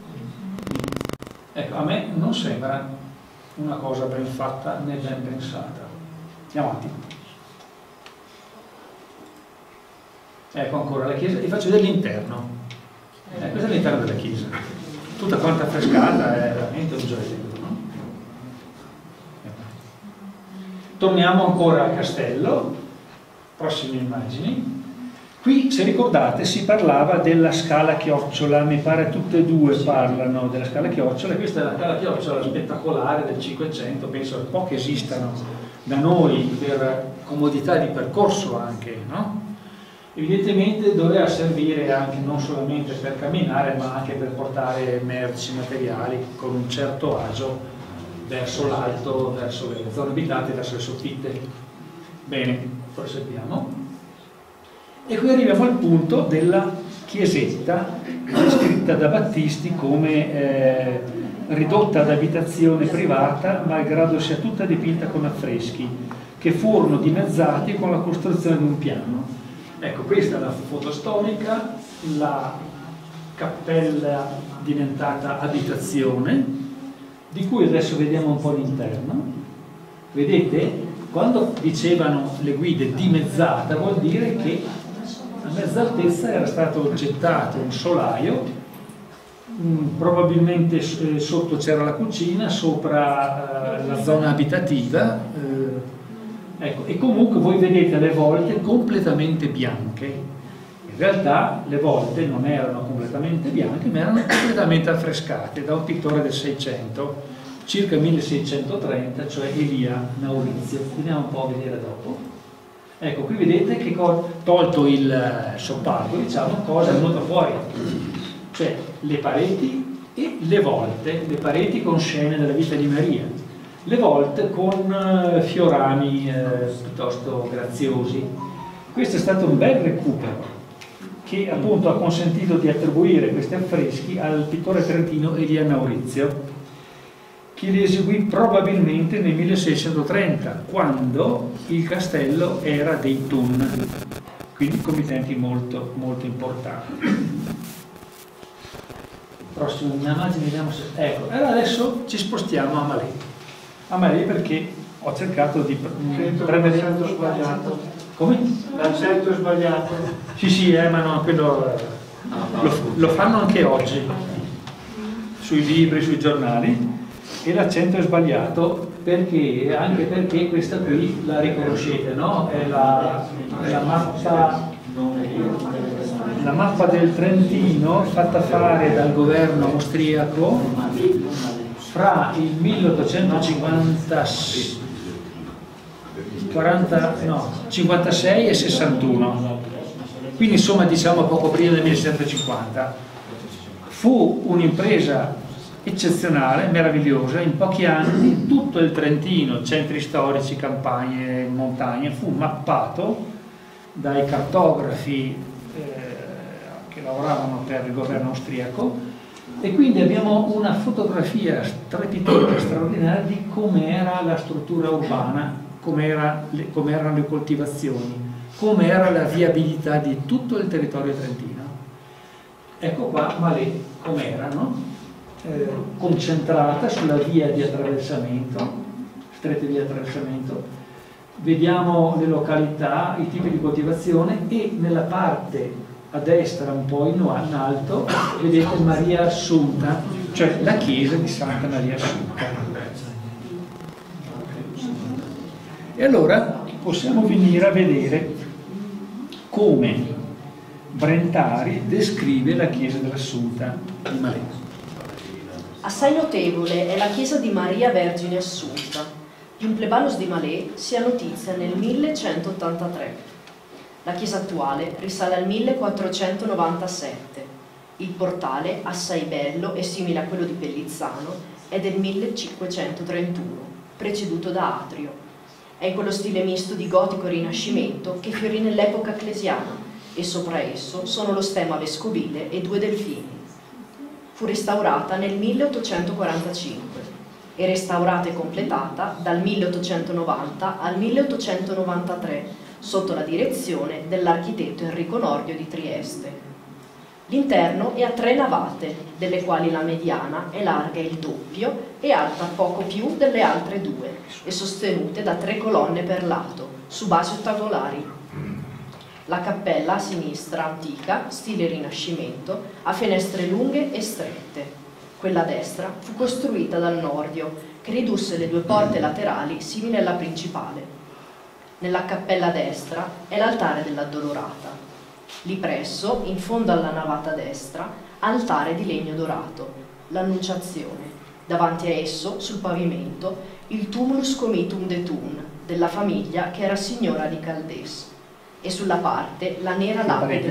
Ecco, a me non sembra una cosa ben fatta né ben pensata. Andiamo avanti. Ecco ancora la chiesa, vi faccio vedere l'interno. Questo è l'interno della chiesa. Tutta quanta affrescata, è veramente un gioiello. Torniamo ancora al castello, prossime immagini. Qui, se ricordate, si parlava della scala chiocciola, mi pare tutte e due parlano della scala chiocciola. Questa è la scala chiocciola spettacolare del 500, penso che poche esistano da noi per comodità di percorso anche, no? Evidentemente doveva servire anche non solamente per camminare, ma anche per portare merci, materiali con un certo agio verso l'alto, verso le zone abitate, verso le soffitte. Bene, proseguiamo. E qui arriviamo al punto della chiesetta descritta da Battisti come ridotta ad abitazione privata, malgrado sia tutta dipinta con affreschi, che furono dimezzati con la costruzione di un piano. Ecco, questa è la foto storica, la cappella diventata abitazione, di cui adesso vediamo un po' l'interno. Vedete? Quando dicevano le guide dimezzata, vuol dire che a mezza altezza era stato gettato un solaio, probabilmente sotto c'era la cucina, sopra la zona abitativa, ecco, e comunque voi vedete le volte completamente bianche. In realtà le volte non erano completamente bianche, ma erano completamente affrescate da un pittore del 600, circa 1630, cioè Elia Naurizio. Andiamo un po' a vedere dopo. Ecco, qui vedete che tolto il soppalco, diciamo, cosa è venuto fuori? Cioè le pareti e le volte, le pareti con scene della vita di Maria, le volte con fiorami piuttosto graziosi. Questo è stato un bel recupero che appunto ha consentito di attribuire questi affreschi al pittore trentino Elia Naurizio, che li eseguì probabilmente nel 1630, quando il castello era dei Thun, quindi committenti molto, molto importanti. Prossima immagine, vediamo se... Ecco, allora adesso ci spostiamo a Malé. A Malé perché ho cercato di prendere... L'accento sbagliato. Come? L'accento sbagliato. Sì, ma no, quello lo fanno anche oggi, sui libri, sui giornali. E l'accento è sbagliato perché, anche perché questa qui la riconoscete, no? È la mappa del Trentino fatta fare dal governo austriaco fra il 1856 e 61, quindi insomma diciamo poco prima del 1650. Fu un'impresa eccezionale, meravigliosa. In pochi anni tutto il Trentino, centri storici, campagne, montagne, fu mappato dai cartografi che lavoravano per il governo austriaco, e quindi abbiamo una fotografia strepitosa, straordinaria di com'era la struttura urbana, com'erano le coltivazioni, com'era la viabilità di tutto il territorio trentino. Ecco qua Malé com'era, no? Concentrata sulla via di attraversamento, strette di attraversamento. Vediamo le località, i tipi di coltivazione, e nella parte a destra un po' in alto vedete Maria Assunta, cioè la chiesa di Santa Maria Assunta. E allora possiamo venire a vedere come Brentari descrive la chiesa dell'Assunta di Malé. Assai notevole è la chiesa di Maria Vergine Assunta. Di un plebanos di Malé si ha notizia nel 1183. La chiesa attuale risale al 1497. Il portale, assai bello e simile a quello di Pellizzano, è del 1531, preceduto da atrio. È in quello stile misto di gotico e rinascimento che fiorì nell'epoca ecclesiana, e sopra esso sono lo stemma vescovile e 2 delfini. Fu restaurata nel 1845 e restaurata e completata dal 1890 al 1893 sotto la direzione dell'architetto Enrico Nordio di Trieste. L'interno è a 3 navate, delle quali la mediana è larga il doppio e alta poco più delle altre 2 e sostenute da 3 colonne per lato, su basi ottagonali. La cappella a sinistra, antica, stile Rinascimento, ha finestre lunghe e strette. Quella a destra fu costruita dal Nordio, che ridusse le 2 porte laterali simili alla principale. Nella cappella a destra è l'altare dell'Addolorata. Lì presso, in fondo alla navata destra, altare di legno dorato, l'Annunciazione. Davanti a esso, sul pavimento, il tumulus comitum de Thun, della famiglia che era signora di Caldès. E sulla parete la nera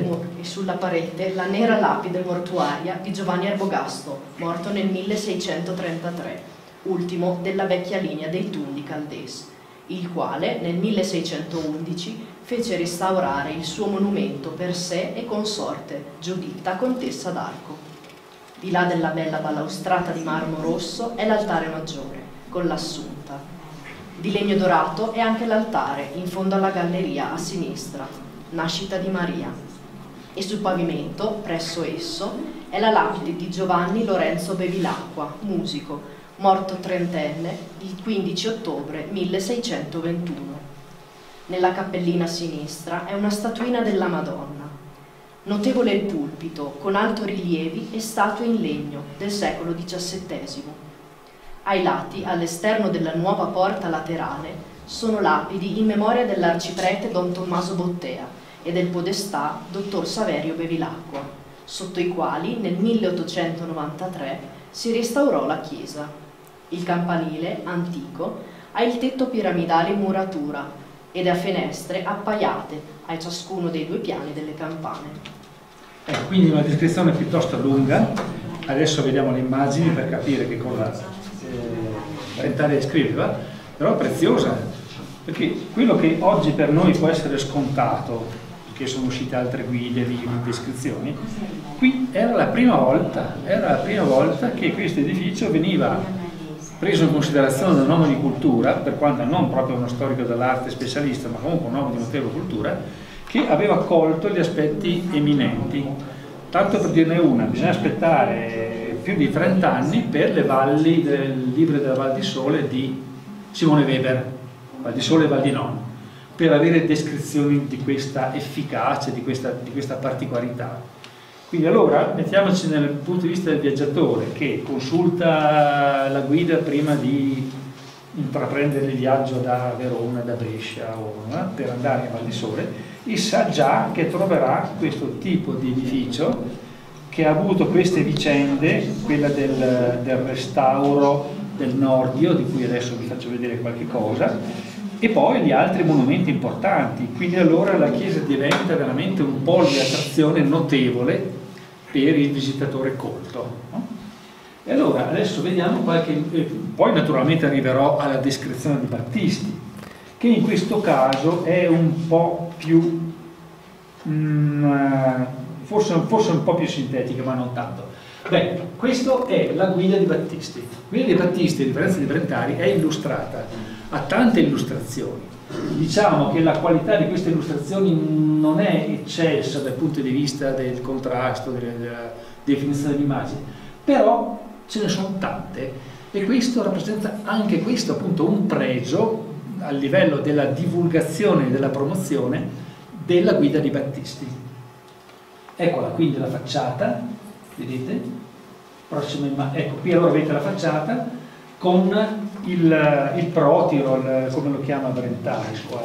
lapide mortuaria di Giovanni Erbogasto, morto nel 1633, ultimo della vecchia linea dei Thun di Caldès, il quale nel 1611 fece restaurare il suo monumento per sé e consorte, Giuditta, contessa d'Arco. Di là della bella balaustrata di marmo rosso è l'altare maggiore, con l'Assunta. Di legno dorato è anche l'altare, in fondo alla galleria a sinistra, Nascita di Maria. E sul pavimento, presso esso, è la lapide di Giovanni Lorenzo Bevilacqua, musico, morto trentenne il 15 ottobre 1621. Nella cappellina a sinistra è una statuina della Madonna. Notevole il pulpito, con altorilievi e statue in legno del secolo XVII. Ai lati, all'esterno della nuova porta laterale, sono lapidi in memoria dell'arciprete Don Tommaso Bottea e del podestà Dottor Saverio Bevilacqua, sotto i quali nel 1893 si restaurò la chiesa. Il campanile, antico, ha il tetto piramidale in muratura ed ha finestre appaiate a ciascuno dei 2 piani delle campane. Quindi una descrizione piuttosto lunga, adesso vediamo le immagini per capire che cosa Brentaglia scriveva, però preziosa, perché quello che oggi per noi può essere scontato, perché sono uscite altre guide, libri, descrizioni, qui era la prima volta che questo edificio veniva preso in considerazione da un uomo di cultura, per quanto non proprio uno storico dell'arte specialista, ma comunque un uomo di notevole cultura, che aveva colto gli aspetti eminenti. Tanto per dirne una, bisogna aspettare più di 30 anni per le valli del libro della Val di Sole di Simone Weber, Val di Sole e Val di Non, per avere descrizioni di questa efficacia, di questa particolarità. Quindi allora mettiamoci nel punto di vista del viaggiatore che consulta la guida prima di intraprendere il viaggio da Verona, da Brescia per andare a Val di Sole, e sa già che troverà questo tipo di edificio che ha avuto queste vicende, quella del restauro del Nordio, di cui adesso vi faccio vedere qualche cosa, e poi gli altri monumenti importanti. Quindi allora la chiesa diventa veramente un polo di attrazione notevole per il visitatore colto, no? E allora adesso vediamo poi naturalmente arriverò alla descrizione di Battisti, che in questo caso è un po' più forse un po' più sintetica, ma non tanto. Beh, questa è la guida di Battisti. La guida di Battisti, a differenza di Brentari, è illustrata, ha tante illustrazioni. Diciamo che la qualità di queste illustrazioni non è eccelsa dal punto di vista del contrasto, della definizione dell'immagine, però ce ne sono tante e questo rappresenta anche questo appunto un pregio a livello della divulgazione e della promozione della guida di Battisti. Eccola quindi la facciata, vedete? Ecco, qui allora avete la facciata con il protiro, come lo chiama Brentari qua,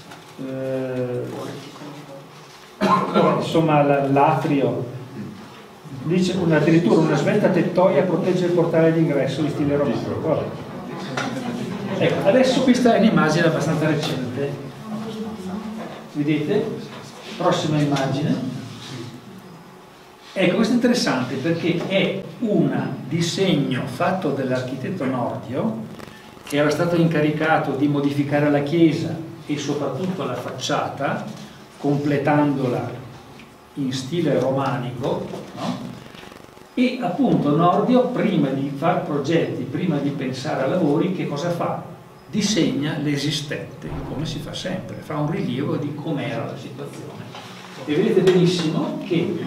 insomma l'atrio. Dice addirittura una svelta tettoia protegge il portale d'ingresso di stile romano. Ecco, adesso questa è un'immagine abbastanza recente, vedete? Prossima immagine. Ecco, questo è interessante perché è un disegno fatto dall'architetto Nordio, che era stato incaricato di modificare la chiesa e soprattutto la facciata, completandola in stile romanico, no? E appunto Nordio, prima di fare progetti, prima di pensare a lavori, che cosa fa? Disegna l'esistente, come si fa sempre, fa un rilievo di com'era la situazione. E vedete benissimo che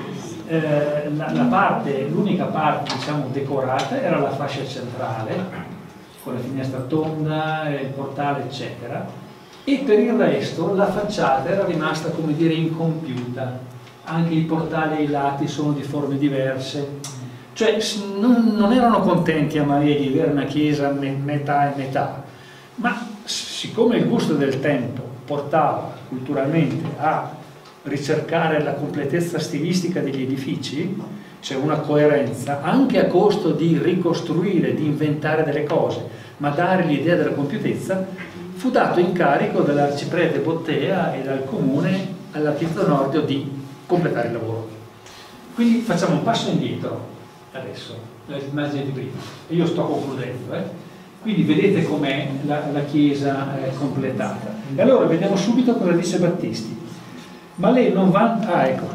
l'unica parte diciamo decorata era la fascia centrale, con la finestra tonda, il portale eccetera, e per il resto la facciata era rimasta, come dire, incompiuta. Anche i portali ai lati sono di forme diverse, cioè non erano contenti a Maria di avere una chiesa metà e metà, ma siccome il gusto del tempo portava culturalmente a ricercare la completezza stilistica degli edifici, c'è una coerenza anche a costo di ricostruire, di inventare delle cose, ma dare l'idea della compiutezza, fu dato incarico dall'arciprete Bottea e dal comune all'architetto Nordio di completare il lavoro. Quindi facciamo un passo indietro adesso, l'immagine di prima, e io sto concludendo. Quindi vedete com'è la chiesa completata. E allora vediamo subito cosa dice Battisti. Ma lei non va... Ah, ecco, scusa.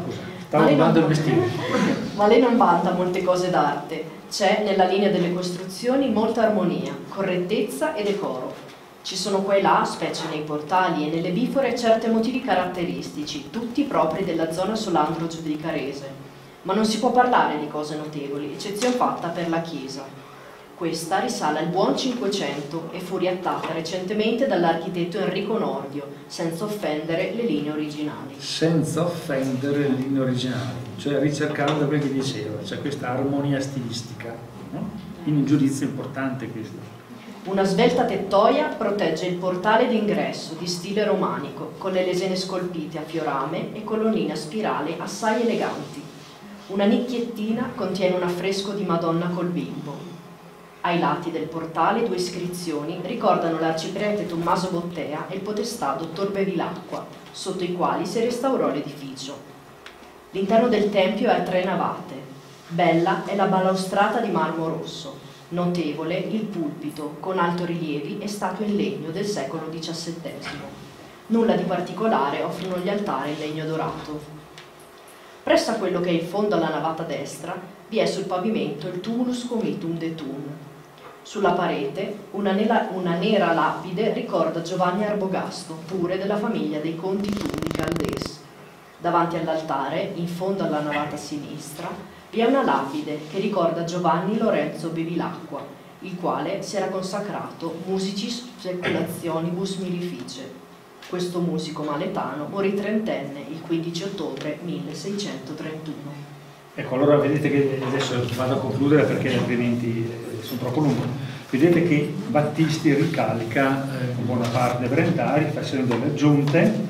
Stavo rubando il vestito. Ma lei non vanta molte cose d'arte. C'è nella linea delle costruzioni molta armonia, correttezza e decoro. Ci sono qua e là, specie nei portali e nelle bifore, certi motivi caratteristici, tutti propri della zona Solandro giudicarese. Ma non si può parlare di cose notevoli, eccezione fatta per la chiesa. Questa risale al buon Cinquecento e fu riattata recentemente dall'architetto Enrico Nordio, senza offendere le linee originali. Senza offendere le linee originali, cioè ricercando quel che diceva, cioè questa armonia stilistica, no? Quindi un giudizio importante questo. Una svelta tettoia protegge il portale d'ingresso di stile romanico, con le lesene scolpite a fiorame e colonnine a spirale assai eleganti. Una nicchiettina contiene un affresco di Madonna col bimbo. Ai lati del portale 2 iscrizioni ricordano l'arciprete Tommaso Bottea e il podestà dottor Bevilacqua, sotto i quali si restaurò l'edificio. L'interno del tempio è a 3 navate. Bella è la balaustrata di marmo rosso. Notevole il pulpito, con altorilievi e statue in legno del secolo XVII. Nulla di particolare offrono gli altari in legno dorato. Presso a quello che è in fondo alla navata destra vi è sul pavimento il tumulus comitum de Thun. Sulla parete una nera lapide ricorda Giovanni Arbogasto, pure della famiglia dei conti Thun di Caldès. Davanti all'altare, in fondo alla navata sinistra, vi è una lapide che ricorda Giovanni Lorenzo Bevilacqua, il quale si era consacrato musicis seculationibus mirifice. Questo musico maletano morì trentenne il 15 ottobre 1631. Ecco, allora vedete che adesso vado a concludere perché altrimenti sono troppo lungo. Vedete che Battisti ricalca buona parte Brentari facendo delle aggiunte.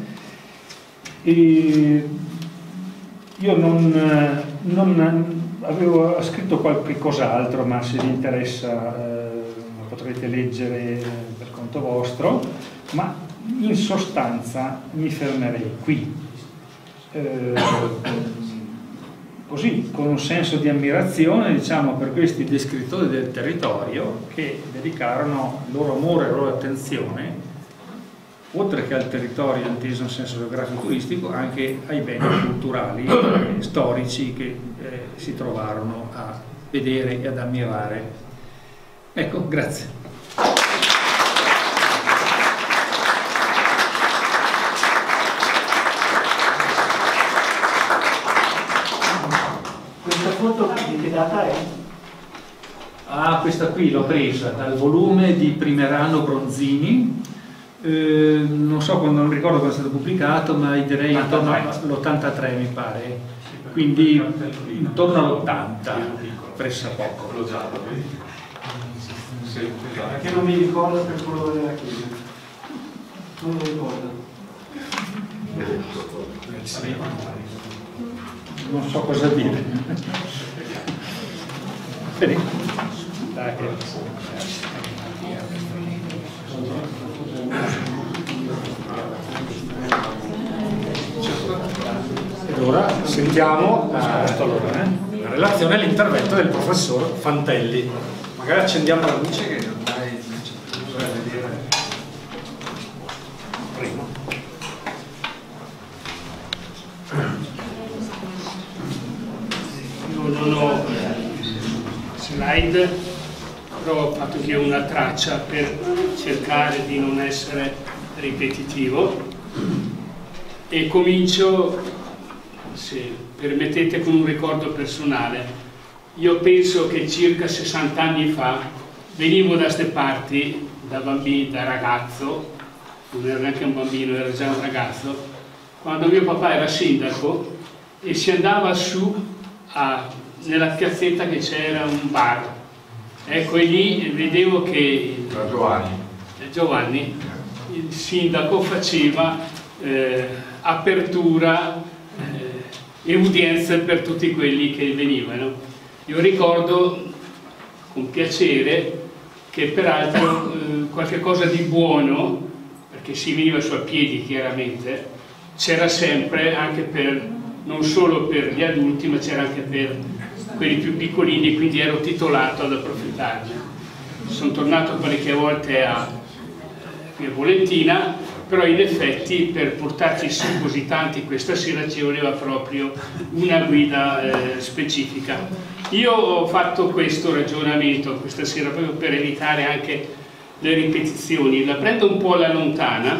E io non avevo scritto qualche cos'altro, ma se vi interessa potrete leggere per conto vostro, ma in sostanza mi fermerei qui, così, con un senso di ammirazione, diciamo, per questi descrittori del territorio che dedicarono il loro amore e la loro attenzione, oltre che al territorio inteso in senso geografico turistico, anche ai beni culturali e storici che si trovarono a vedere e ad ammirare. Ecco, grazie. Questa foto di che data è? Ah, questa qui l'ho presa dal volume di Primerano Bronzini. Non so quando, non ricordo quando è stato pubblicato, ma direi intorno all'83 mi pare, quindi intorno all'80, pressa poco. Perché non mi ricordo per quello della chiesa. Non mi ricordo. Non so cosa dire. Bene. Dai. Ed ora sentiamo la relazione e l'intervento del professor Fantelli. Magari accendiamo la luce che ormai bisogna vedere prima. Io non ho slide, però ho fatto via una traccia per cercare di non essere ripetitivo e comincio, se permettete, con un ricordo personale. Io penso che circa 60 anni fa venivo da ste parti, da bambino, da ragazzo, non ero neanche un bambino, ero già un ragazzo, quando mio papà era sindaco e si andava su nella piazzetta che c'era un bar. Ecco, e lì vedevo che Giovanni, il sindaco, faceva apertura e udienze per tutti quelli che venivano. Io ricordo con piacere che peraltro qualche cosa di buono, perché si veniva su a piedi chiaramente, c'era sempre, anche per, non solo per gli adulti, ma c'era anche per quelli più piccolini, quindi ero titolato ad approfittarne. Sono tornato parecchie volte qui a Volentina però in effetti per portarci su così tanti questa sera ci voleva proprio una guida specifica. Io ho fatto questo ragionamento questa sera proprio per evitare anche le ripetizioni, la prendo un po' alla lontana,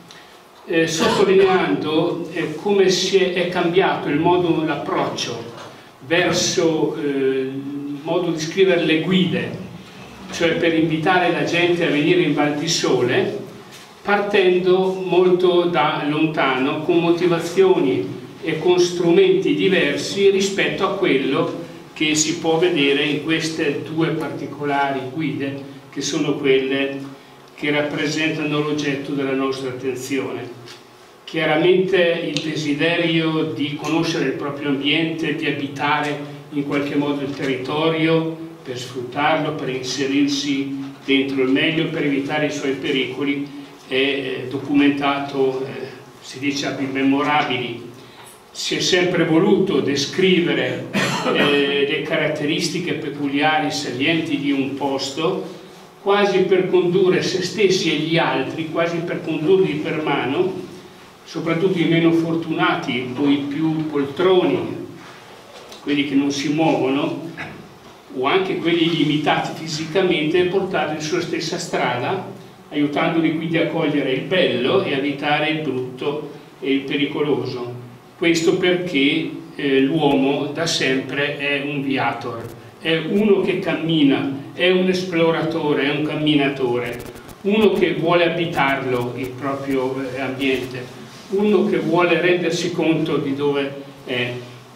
sottolineando come è cambiato il modo, l'approccio verso il modo di scrivere le guide, cioè per invitare la gente a venire in Val di Sole, partendo molto da lontano, con motivazioni e con strumenti diversi rispetto a quello che si può vedere in queste due particolari guide, che sono quelle che rappresentano l'oggetto della nostra attenzione. Chiaramente il desiderio di conoscere il proprio ambiente, di abitare in qualche modo il territorio per sfruttarlo, per inserirsi dentro il meglio, per evitare i suoi pericoli, è documentato, si dice ab immemorabili. Si è sempre voluto descrivere le caratteristiche peculiari, salienti di un posto, quasi per condurre se stessi e gli altri, quasi per condurli per mano, soprattutto i meno fortunati o i più poltroni, quelli che non si muovono, o anche quelli limitati fisicamente, portarli sulla stessa strada, aiutandoli quindi a cogliere il bello e a evitare il brutto e il pericoloso. Questo perché l'uomo da sempre è un viator, è uno che cammina, è un esploratore, è un camminatore, uno che vuole abitarlo il proprio ambiente, uno che vuole rendersi conto di dove è.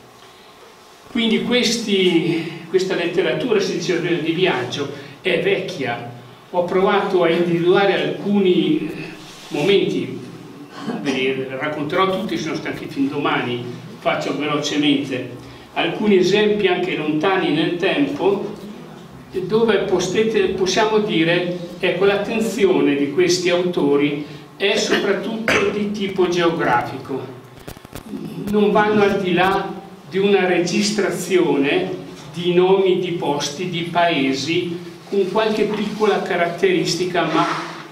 Quindi questa letteratura, si dice di viaggio, è vecchia. Ho provato a individuare alcuni momenti, ve racconterò tutti, sono stanchi fin domani, faccio velocemente alcuni esempi anche lontani nel tempo, dove possiamo dire, ecco, l'attenzione di questi autori è soprattutto di tipo geografico, non vanno al di là di una registrazione di nomi di posti, di paesi, con qualche piccola caratteristica ma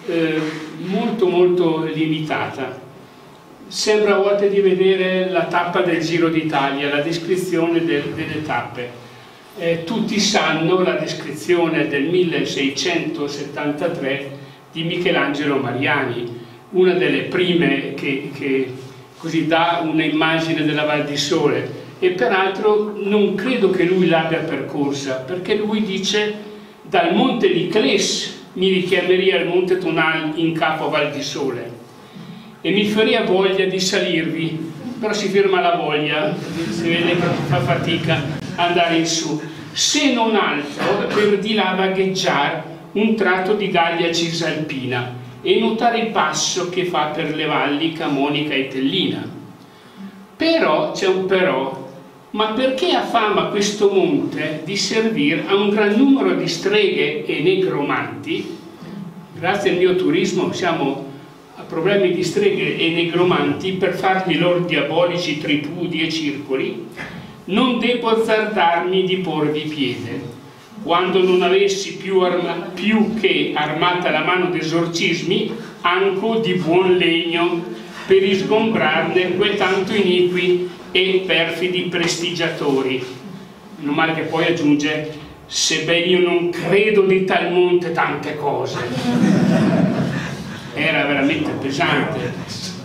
molto molto limitata. Sembra a volte di vedere la tappa del Giro d'Italia, la descrizione delle tappe. Tutti sanno la descrizione del 1673 di Michelangelo Mariani, una delle prime che così dà un'immagine della Val di Sole, e peraltro non credo che lui l'abbia percorsa, perché lui dice: dal monte di Cles mi richiameria al monte Tonal in capo a Val di Sole e mi faria voglia di salirvi, però si ferma la voglia, si vede che fa fatica ad andare in su, se non altro per di là vagheggiare un tratto di Gallia Cisalpina e notare il passo che fa per le valli Camonica e Tellina. Però, c'è un però, ma perché ha fama questo monte di servire a un gran numero di streghe e negromanti? Grazie al mio turismo siamo a problemi di streghe e negromanti per fargli loro diabolici tripudi e circoli. Non devo azzardarmi di porvi piede, quando non avessi più che armata la mano d'esorcismi, anco di buon legno, per isgombrarne quei tanto iniqui e perfidi prestigiatori. Non male che poi aggiunge: sebbene io non credo di tal monte tante cose. Era veramente pesante,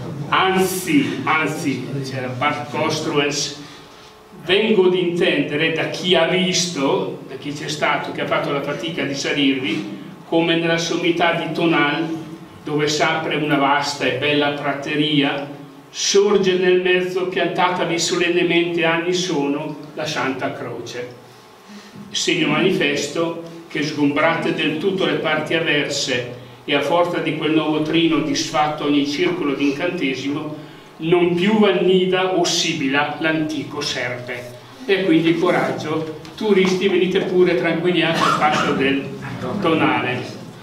anzi c'era Bart Costruens, vengo ad intendere da chi ha visto, da chi c'è stato, che ha fatto la fatica di salirvi, come nella sommità di Tonal, dove s'apre una vasta e bella prateria, sorge nel mezzo, piantatavi solennemente anni sono, la Santa Croce, segno manifesto che, sgombrate del tutto le parti avverse e a forza di quel nuovo trino disfatto ogni circolo d'incantesimo, non più annida o sibila l'antico serpe. E quindi coraggio, turisti, venite pure tranquilliati al passo del Tonale.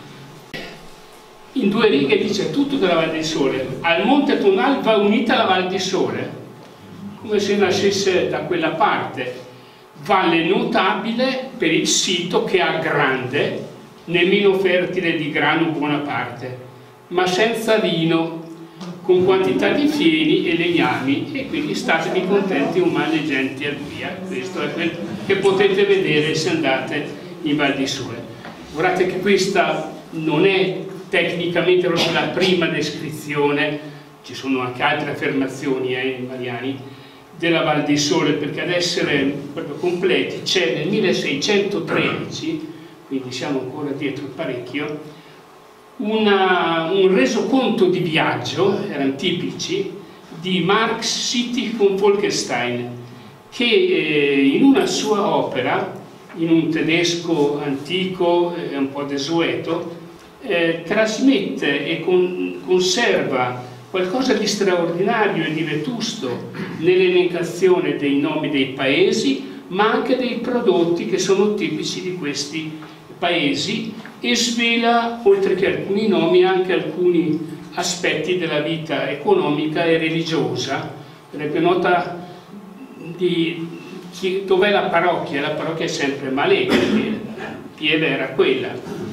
In due righe dice tutto della Val di Sole. Al monte Tonal va unita la Val di Sole, come se nascesse da quella parte. Valle notabile per il sito che ha grande, nemmeno fertile di grano buona parte, ma senza vino, con quantità di fieni e legnami, e quindi statevi contenti, umani e genti al via. Questo è quello che potete vedere se andate in Val di Sole. Guardate che questa non è tecnicamente proprio la prima descrizione, ci sono anche altre affermazioni in Mariani, della Val di Sole, perché ad essere proprio completi c'è nel 1613, quindi siamo ancora dietro parecchio, un resoconto di viaggio, erano tipici, di Marx City con Wolkenstein, che in una sua opera, in un tedesco antico e un po' desueto, trasmette e conserva qualcosa di straordinario e di vetusto nell'elencazione dei nomi dei paesi, ma anche dei prodotti che sono tipici di questi paesi, e svela, oltre che alcuni nomi, anche alcuni aspetti della vita economica e religiosa. Prende nota di dov'è la parrocchia è sempre Malé, Pieve era quella.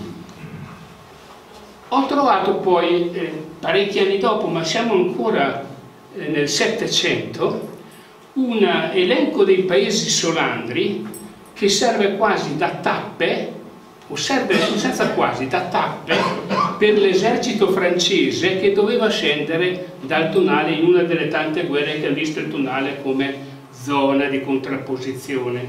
Ho trovato poi, parecchi anni dopo, ma siamo ancora nel Settecento, un elenco dei paesi solandri che serve quasi da tappe, o serve senza quasi da tappe, per l'esercito francese che doveva scendere dal Tonale in una delle tante guerre che ha visto il Tonale come zona di contrapposizione.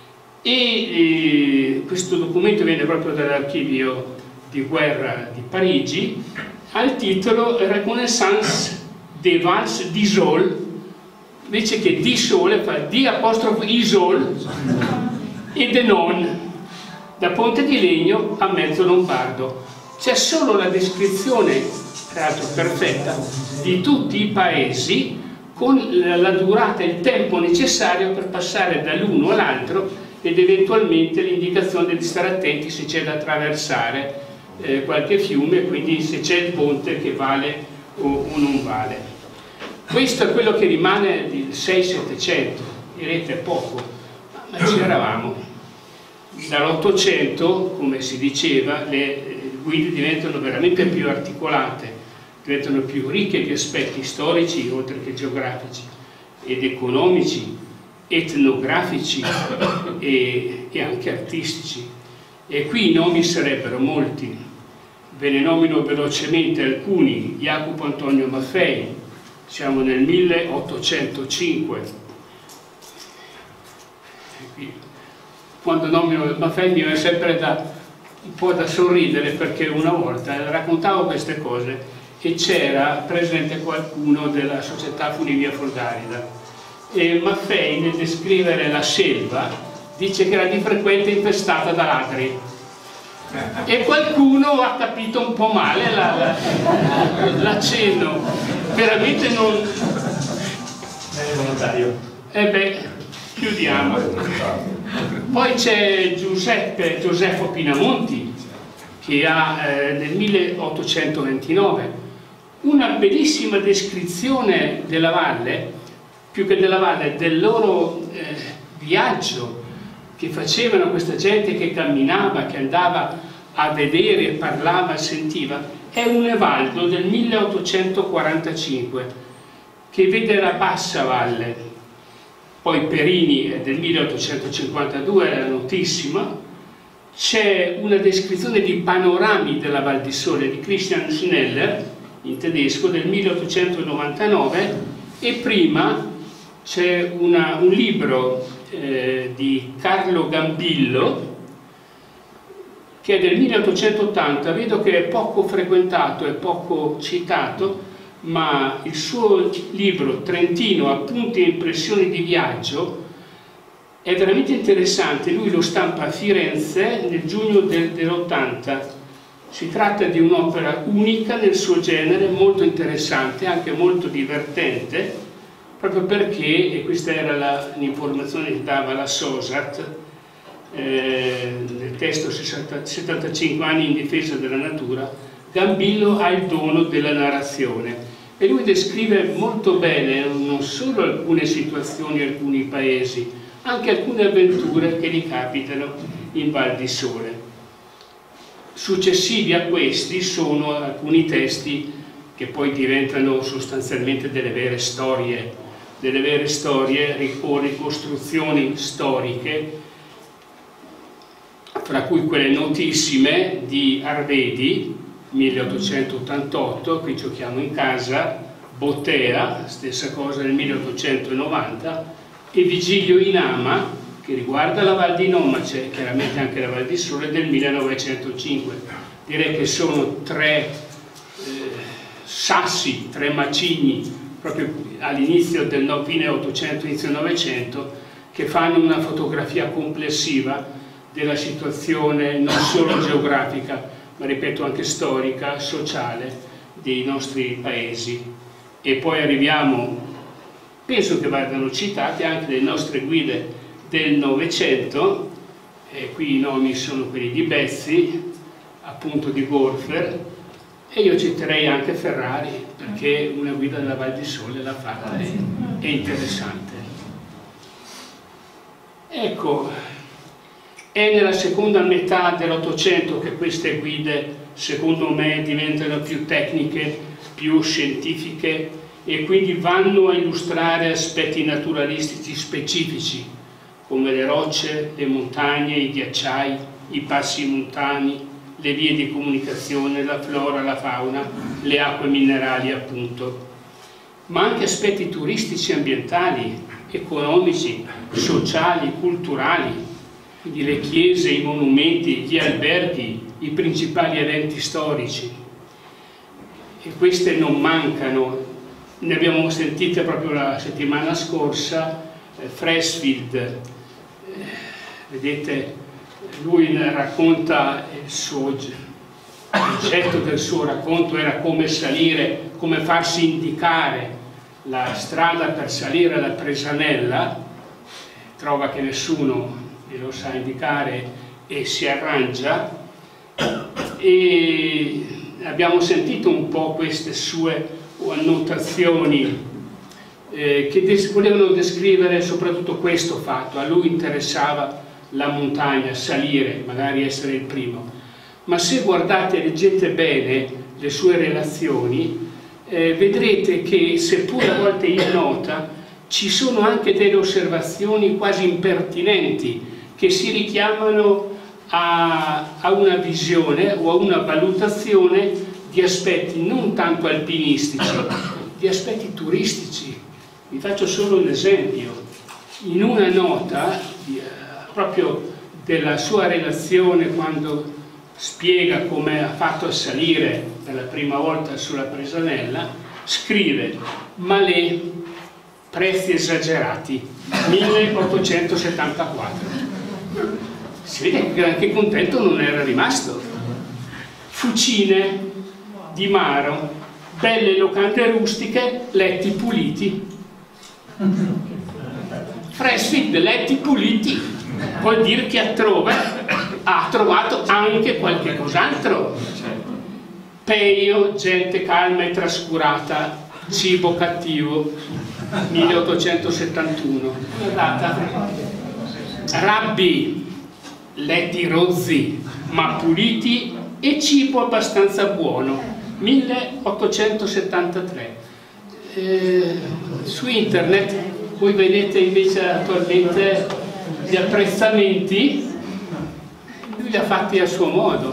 E questo documento viene proprio dall'archivio di guerra di Parigi, al titolo Reconnaissance des Vals d'Isole, invece che di Sole fa di apostrofo Isole e de non, da Ponte di Legno a Mezzo Lombardo. C'è solo la descrizione, tra l'altro perfetta, di tutti i paesi con la durata e il tempo necessario per passare dall'uno all'altro, ed eventualmente l'indicazione di stare attenti se c'è da attraversare qualche fiume, quindi se c'è il ponte che vale o non vale. Questo è quello che rimane del 6-700, direte poco, ma ci eravamo. Dall'800, come si diceva, le guide diventano veramente più articolate, diventano più ricche di aspetti storici oltre che geografici ed economici, etnografici e anche artistici. E qui i nomi sarebbero molti. Ve ne nomino velocemente alcuni. Jacopo Antonio Maffei, siamo nel 1805. Quando nomino Maffei mi viene sempre un po' da sorridere, perché una volta raccontavo queste cose e c'era presente qualcuno della società Funivia Frodarida, e Maffei, nel descrivere la selva, dice che era di frequente infestata da ladri, e qualcuno ha capito un po' male l'accenno, veramente non... volontario. E beh, chiudiamo. Poi c'è Giuseppо Pinamonti, che ha nel 1829 una bellissima descrizione della valle, più che della valle, del loro viaggio che facevano, questa gente che camminava, che andava a vedere, parlava, sentiva. È un Evaldo del 1845 che vede la bassa valle. Poi Perini è del 1852, era notissima. C'è una descrizione di panorami della Val di Sole di Christian Schneller, in tedesco, del 1899, e prima c'è un libro di Carlo Gambillo che è del 1880, vedo che è poco frequentato e poco citato, ma il suo libro Trentino, appunti e impressioni di viaggio, è veramente interessante. Lui lo stampa a Firenze nel giugno dell'80. Si tratta di un'opera unica nel suo genere, molto interessante, anche molto divertente, proprio perché, e questa era l'informazione che dava la SOSAT, nel testo 75 anni in difesa della natura, Gambillo ha il dono della narrazione, e lui descrive molto bene non solo alcune situazioni, alcuni paesi, anche alcune avventure che gli capitano in Val di Sole. Successivi a questi sono alcuni testi che poi diventano sostanzialmente delle vere storie o ricostruzioni storiche, fra cui quelle notissime di Arvedi, 1888, qui giochiamo in casa, Bottea, stessa cosa nel 1890, e Vigilio in Ama, che riguarda la Val di Non, ma c'è chiaramente anche la Val di Sole, del 1905. Direi che sono tre sassi, tre macigni, proprio all'inizio del fine 800, inizio 900, che fanno una fotografia complessiva della situazione non solo geografica, ma ripeto anche storica, sociale dei nostri paesi. E poi arriviamo, penso che vadano citate anche le nostre guide del Novecento, qui i nomi sono quelli di Bezzi, appunto di Golfer, e io citerei anche Ferrari, perché una guida della Val di Sole l'ha fatta, è interessante. Ecco, è nella seconda metà dell'Ottocento che queste guide, secondo me, diventano più tecniche, più scientifiche, e quindi vanno a illustrare aspetti naturalistici specifici, come le rocce, le montagne, i ghiacciai, i passi montani, le vie di comunicazione, la flora, la fauna, le acque minerali appunto, ma anche aspetti turistici, ambientali, economici, sociali, culturali, quindi le chiese, i monumenti, gli alberghi, i principali eventi storici. E queste non mancano, ne abbiamo sentite proprio la settimana scorsa, Freshfield, vedete, lui racconta l'oggetto del suo racconto era come salire, come farsi indicare la strada per salire alla Presanella, trova che nessuno glielo sa indicare e si arrangia, e abbiamo sentito un po' queste sue annotazioni che volevano descrivere soprattutto questo fatto. A lui interessava la montagna, salire, magari essere il primo, ma se guardate e leggete bene le sue relazioni vedrete che, seppur a volte in nota, ci sono anche delle osservazioni quasi impertinenti che si richiamano a una visione o a una valutazione di aspetti non tanto alpinistici, di aspetti turistici. Vi faccio solo un esempio. In una nota proprio della sua relazione, quando spiega come ha fatto a salire per la prima volta sulla Presanella, scrive: Malè, prezzi esagerati, 1874. Si vede che anche contento non era rimasto. Fucine di Maro, belle locande rustiche, letti puliti. Freshfield, letti puliti, vuol dire che ha trovato anche qualche cos'altro. Peio, gente calma e trascurata, cibo cattivo, 1871. Una data. Rabbi, letti rozzi ma puliti e cibo abbastanza buono, 1873. Su internet voi vedete invece attualmente gli apprezzamenti, lui li ha fatti a suo modo.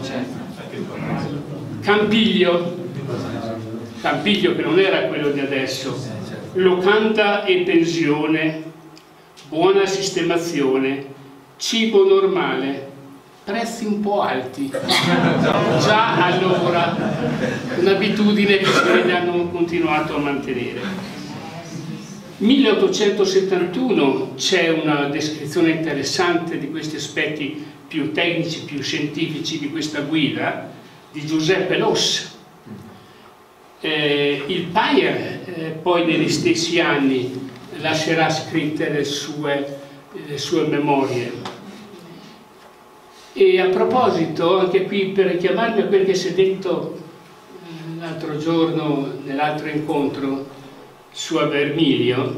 Campiglio che non era quello di adesso, locanda e pensione, buona sistemazione, cibo normale, prezzi un po' alti. Già allora un'abitudine che si vede hanno continuato a mantenere. 1871 c'è una descrizione interessante di questi aspetti più tecnici, più scientifici di questa guida di Giuseppe Loss. Il Payer poi negli stessi anni lascerà scritte le sue memorie. E a proposito, anche qui per richiamarmi a quel che si è detto l'altro giorno nell'altro incontro su Avermilio,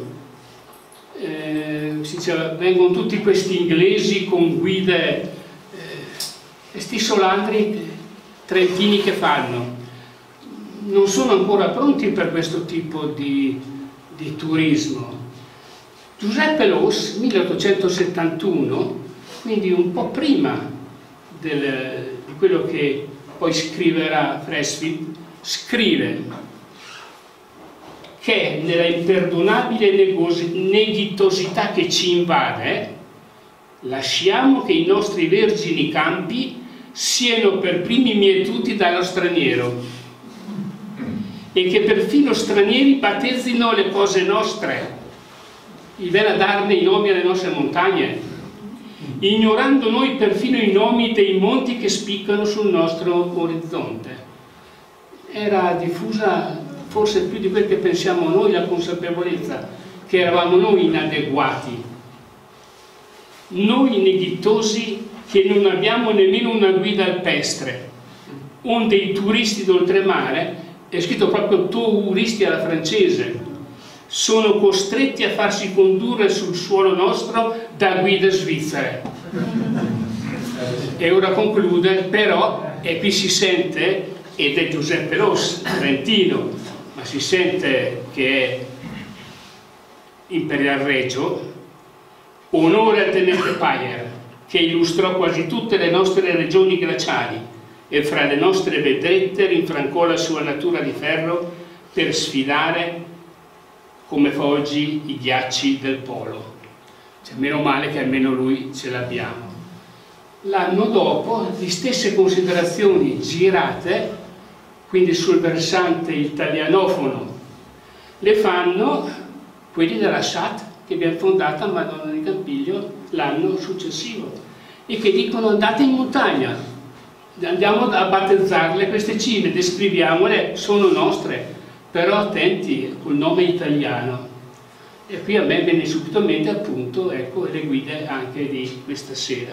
si diceva, vengono tutti questi inglesi con guide, questi solandri trentini che fanno. non sono ancora pronti per questo tipo di turismo. Giuseppe Loos, 1871, quindi un po' prima di quello che poi scriverà Fresfield, scrive che nella imperdonabile neghitosità che ci invade, lasciamo che i nostri vergini campi siano per primi mietuti dallo straniero e che perfino stranieri battezzino le cose nostre, il vero a darne i nomi alle nostre montagne, ignorando noi perfino i nomi dei monti che spiccano sul nostro orizzonte. Era diffusa, forse più di quel che pensiamo noi, la consapevolezza che eravamo noi inadeguati, noi neghitosi che non abbiamo nemmeno una guida alpestre, onde i turisti d'oltremare, è scritto proprio touristi alla francese, sono costretti a farsi condurre sul suolo nostro da guide svizzere. E ora conclude, però, e qui si sente, ed è Giuseppe Loos, trentino, ma si sente che è Imperial Regio, onore al tenente Payer, che illustrò quasi tutte le nostre regioni glaciali e fra le nostre vedrette rinfrancò la sua natura di ferro per sfidare come fa oggi i ghiacci del polo. Cioè, meno male che almeno lui ce l'abbiamo. L'anno dopo le stesse considerazioni girate, quindi sul versante italianofono, le fanno quelli della SAT che abbiamo fondato a Madonna di Campiglio l'anno successivo e che dicono: andate in montagna, andiamo a battezzarle queste cime, descriviamole, sono nostre, però attenti col nome italiano. E qui a me viene subito in mente, appunto, ecco, le guide anche di questa sera.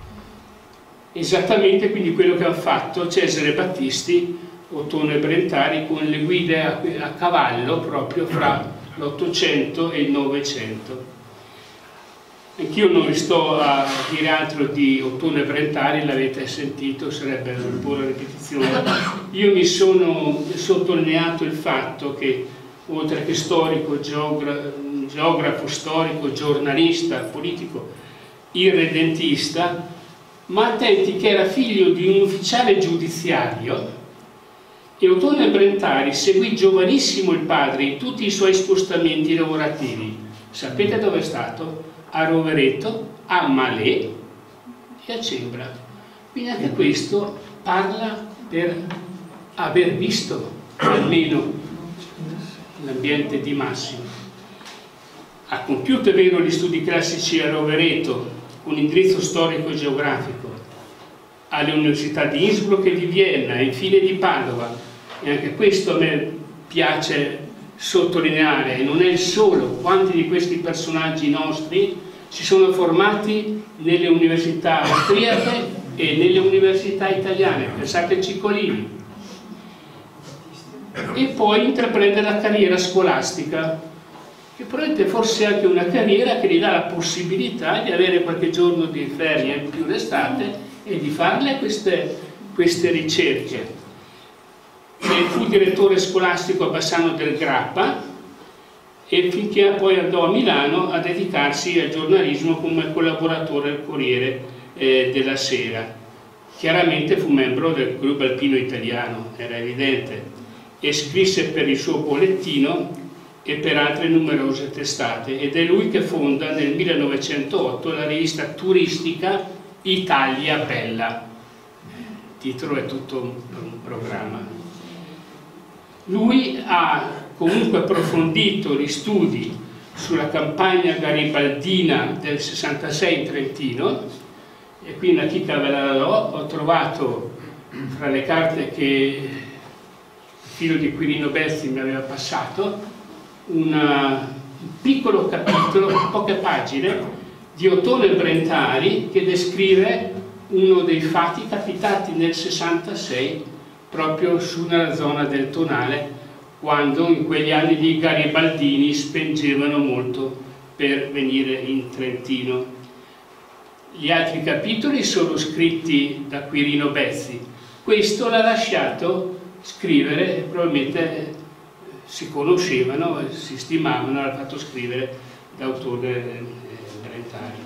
Esattamente quindi quello che hanno fatto Cesare Battisti, Ottone e Brentari, con le guide a cavallo proprio fra l'800 e il 900. Anch'io non vi sto a dire altro di Ottone e Brentari, l'avete sentito, sarebbe una pura ripetizione. Io mi sono sottolineato il fatto che, oltre che storico, geografo storico, giornalista, politico, irredentista, ma attenti che era figlio di un ufficiale giudiziario, e Ottone e Brentari seguì giovanissimo il padre in tutti i suoi spostamenti lavorativi. Sapete dove è stato? A Rovereto, a Malé e a Cembra. Quindi anche questo parla per aver visto almeno l'ambiente di Massimo. Ha compiuto, è vero, gli studi classici a Rovereto con indirizzo storico e geografico, alle università di Innsbruck e di Vienna e infine di Padova, e anche questo a me piace sottolineare, e non è il solo. Quanti di questi personaggi nostri si sono formati nelle università austriache e nelle università italiane, pensate a Ciccolini, e poi intraprende la carriera scolastica, che probabilmente forse è anche una carriera che gli dà la possibilità di avere qualche giorno di ferie in più l'estate e di farle queste ricerche. E fu direttore scolastico a Bassano del Grappa, e finché poi andò a Milano a dedicarsi al giornalismo come collaboratore al Corriere della Sera. Chiaramente fu membro del gruppo alpino italiano, era evidente, e scrisse per il suo bollettino e per altre numerose testate, ed è lui che fonda nel 1908 la rivista turistica Italia Bella. Il titolo è tutto un programma. Lui ha comunque approfondito gli studi sulla campagna garibaldina del 66 in Trentino, e qui una chicca ve la do. Ho trovato fra le carte che il figlio di Quirino Bezzi mi aveva passato un piccolo capitolo, poche pagine, di Ottone e Brentari, che descrive uno dei fatti capitati nel 66 proprio sulla zona del Tonale, quando in quegli anni gli garibaldini spingevano molto per venire in Trentino. Gli altri capitoli sono scritti da Quirino Bezzi. Questo l'ha lasciato scrivere, e probabilmente si conoscevano e si stimavano, l'ha fatto scrivere d'autore Brentano.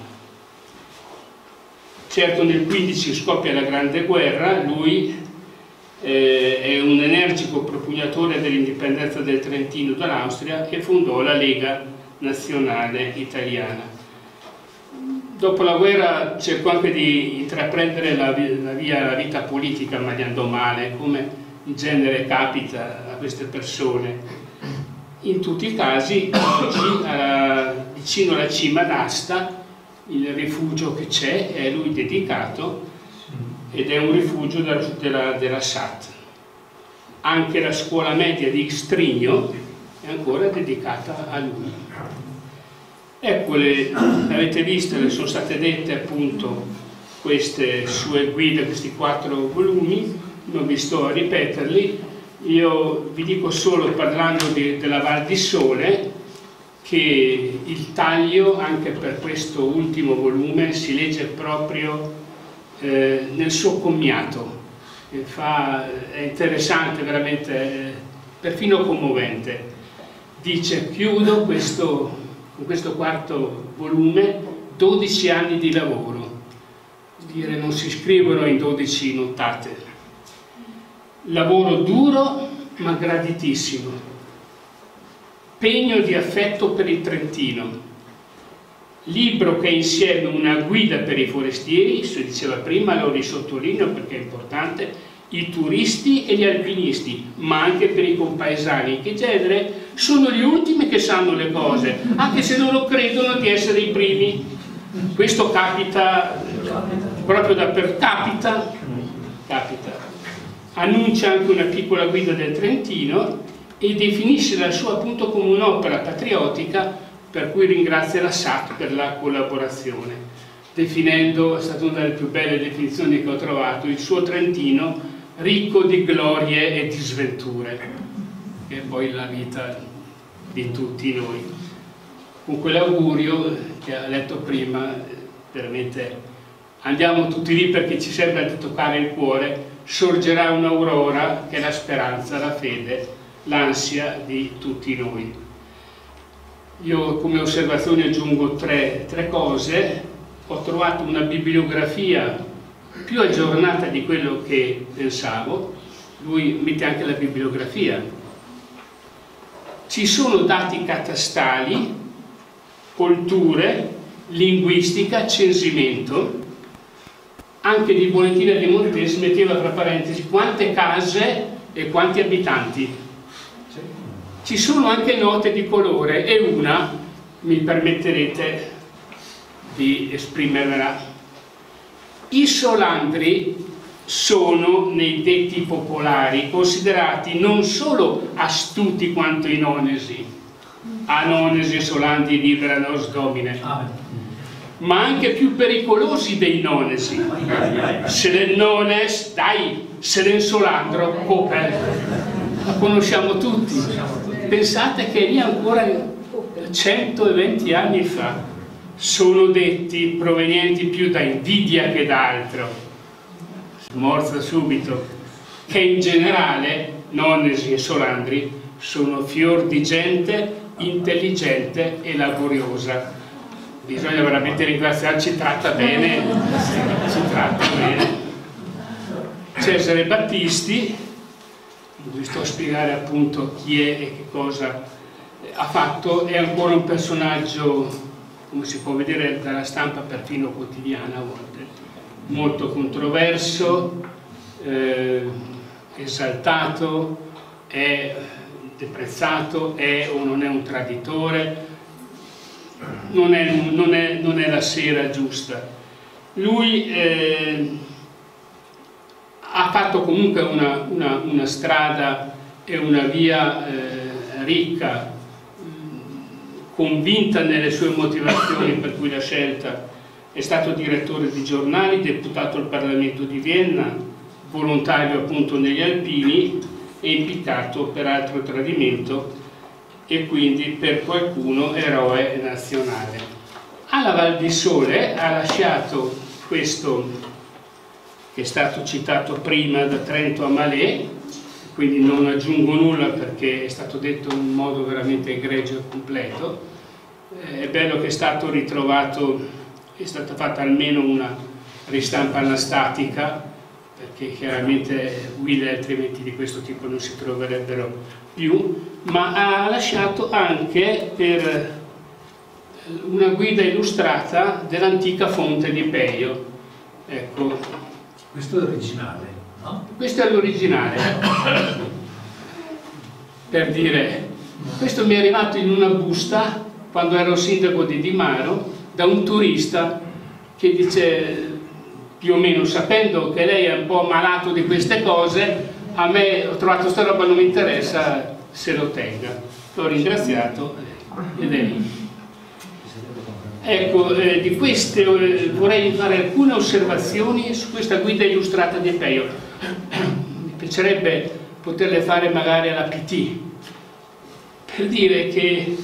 Certo, nel 15 scoppia la Grande Guerra, lui è un energico propugnatore dell'indipendenza del Trentino dall'Austria e fondò la Lega Nazionale Italiana. Dopo la guerra cercò anche di intraprendere la vita politica, ma gli andò male, come in genere capita a queste persone. In tutti i casi, oggi, vicino alla cima d'asta, il rifugio che c'è è lui dedicato, ed è un rifugio della SAT. Anche la scuola media di Strigno è ancora dedicata a lui. Ecco, avete visto, le sono state dette appunto queste sue guide, questi 4 volumi, non vi sto a ripeterli. Io vi dico solo, parlando della Val di Sole, che il taglio anche per questo ultimo volume si legge proprio nel suo commiato. È interessante, veramente, perfino commovente. Dice: chiudo con questo 4° volume 12 anni di lavoro. Dire, non si scrivono in 12 nottate. Lavoro duro ma graditissimo, pegno di affetto per il Trentino, libro che è insieme una guida per i forestieri, si diceva prima, lo risottolineo perché è importante, i turisti e gli alpinisti, ma anche per i compaesani, che in genere sono gli ultimi che sanno le cose, anche se loro credono di essere i primi. Questo capita proprio capita. Annuncia anche una piccola guida del Trentino e definisce la sua appunto come un'opera patriottica, per cui ringrazia la SAT per la collaborazione, definendo, è stata una delle più belle definizioni che ho trovato, il suo Trentino ricco di glorie e di sventure, e poi la vita di tutti noi. Con quell'augurio che ha letto prima, veramente andiamo tutti lì perché ci sembra di toccare il cuore. Sorgerà un'aurora che è la speranza, la fede, l'ansia di tutti noi. Io come osservazione aggiungo tre cose. Ho trovato una bibliografia più aggiornata di quello che pensavo. Lui mette anche la bibliografia. Ci sono dati catastali, colture, linguistica, censimento. Anche di Bolentina di Montes metteva tra parentesi quante case e quanti abitanti. Ci sono anche note di colore e una, mi permetterete di esprimerla. I Solandri sono, nei detti popolari, considerati non solo astuti quanto i nonesi, a nonesi e Solandri libera nos domine, ma anche più pericolosi dei nonesi. Se nel nones, dai, se nel Solandro, Copel, la conosciamo tutti. Pensate che lì ancora 120 anni fa sono detti provenienti più da invidia che da altro, smorza subito, che in generale nonesi e Solandri sono fior di gente intelligente e laboriosa. Bisogna veramente ringraziarci, ci tratta bene, Cesare Battisti, vi sto a spiegare appunto chi è e che cosa ha fatto, è ancora un personaggio, come si può vedere dalla stampa perfino quotidiana a volte, molto controverso, esaltato, è deprezzato, è o non è un traditore. Non è la sera giusta. Lui ha fatto comunque una strada e una via ricca, convinta nelle sue motivazioni per cui l'ha scelta. È stato direttore di giornali, deputato al Parlamento di Vienna, volontario appunto negli Alpini e impiccato per altro tradimento, e quindi per qualcuno eroe nazionale. Alla Val di Sole ha lasciato questo che è stato citato prima da Trento a Malé, quindi non aggiungo nulla perché è stato detto in un modo veramente egregio e completo. È bello che è stato ritrovato, è stata fatta almeno una ristampa anastatica, perché chiaramente guide altrimenti di questo tipo non si troverebbero più, ma ha lasciato anche per una guida illustrata dell'antica fonte di Peio. Ecco. Questo è l'originale, no? Questo è l'originale. Per dire, questo mi è arrivato in una busta quando ero sindaco di Dimaro da un turista che dice, più o meno sapendo che lei è un po' malato di queste cose, a me ho trovato sta roba, non mi interessa, se lo tenga. L'ho ringraziato ed è lì. Ecco, di queste vorrei fare alcune osservazioni su questa guida illustrata di Peio. Mi piacerebbe poterle fare magari alla PT, per dire che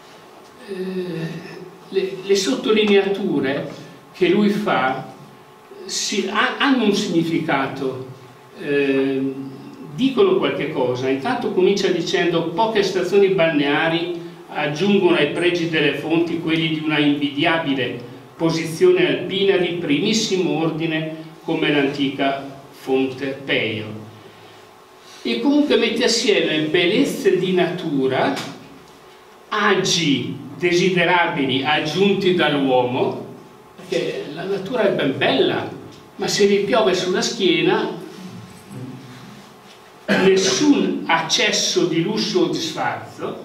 le sottolineature che lui fa hanno un significato, dicono qualche cosa. Intanto comincia dicendo: poche stazioni balneari aggiungono ai pregi delle fonti quelli di una invidiabile posizione alpina di primissimo ordine come l'antica fonte Peio. E comunque mette assieme bellezze di natura, agi desiderabili aggiunti dall'uomo, perché la natura è ben bella, ma se vi piove sulla schiena, nessun accesso di lusso o di sfarzo,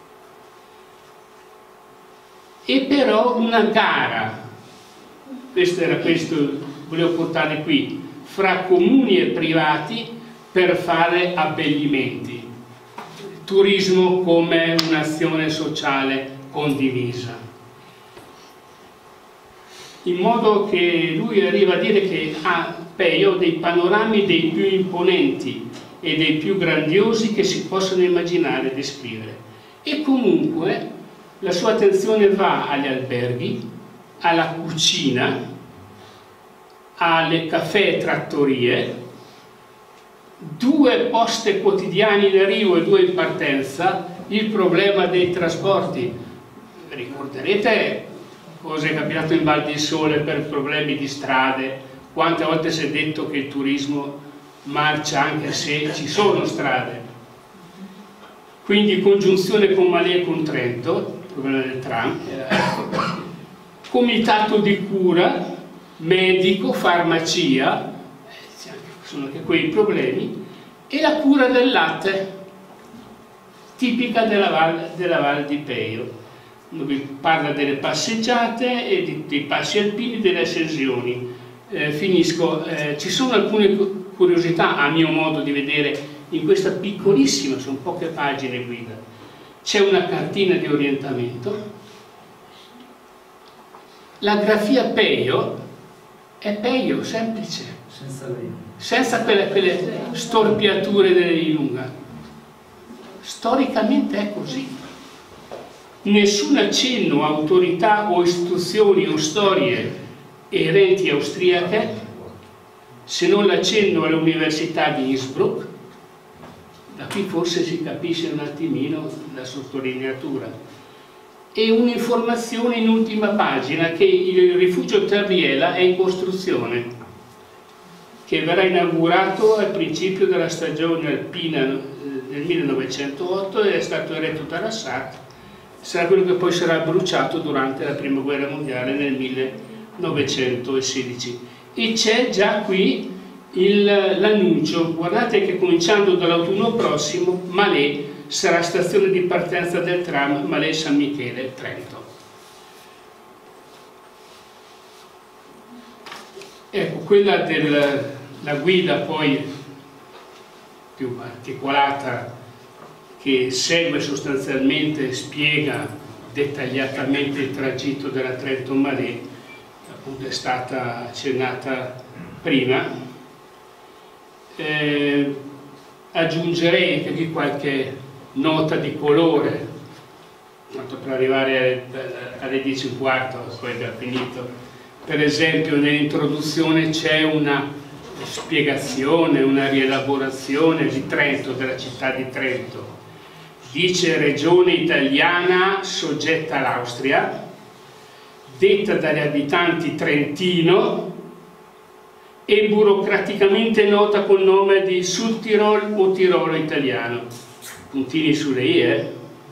e però una gara, questo volevo portare qui, fra comuni e privati per fare abbellimenti, turismo come un'azione sociale condivisa, in modo che lui arriva a dire che a Peio dei panorami dei più imponenti e dei più grandiosi che si possono immaginare e descrivere. E comunque la sua attenzione va agli alberghi, alla cucina, alle caffè e trattorie, 2 poste quotidiane in arrivo e 2 in partenza, il problema dei trasporti. Ricorderete cosa è capitato in Val di Sole per problemi di strade, quante volte si è detto che il turismo marcia anche se ci sono strade. Quindi congiunzione con Malé e con Trento, il problema del tram, comitato di cura, medico, farmacia, sono anche quei problemi, e la cura del latte, tipica della Val di Peio, dove parla delle passeggiate e dei passi alpini, delle ascensioni. Finisco, ci sono alcune curiosità a mio modo di vedere in questa piccolissima, sono poche pagine guida. C'è una cartina di orientamento, la grafia Peio è Peio semplice, senza quelle storpiature di lunga. Storicamente è così. Nessun accenno a autorità o istituzioni o storie erenti austriache, se non l'accenno all'Università di Innsbruck. Da qui forse si capisce un attimino la sottolineatura. E un'informazione in ultima pagina che il rifugio Terriela è in costruzione, che verrà inaugurato al principio della stagione alpina nel 1908 e è stato eretto da Rassat. Sarà quello che poi sarà bruciato durante la Prima Guerra Mondiale nel 1916. E c'è già qui l'annuncio, guardate che cominciando dall'autunno prossimo Malé sarà stazione di partenza del tram Malé-San Michele-Trento. Ecco, quella della guida poi più articolata, che segue sostanzialmente, spiega dettagliatamente il tragitto della Trento-Malé, appunto è stata accennata prima. Aggiungerei anche qui qualche nota di colore, tanto per arrivare alle 10:15, poi è già finito. Per esempio nell'introduzione c'è una spiegazione, una rielaborazione di Trento, della città di Trento. Dice regione italiana soggetta all'Austria, detta dagli abitanti Trentino e burocraticamente nota col nome di Südtirol o Tirolo italiano. Puntini sulle i,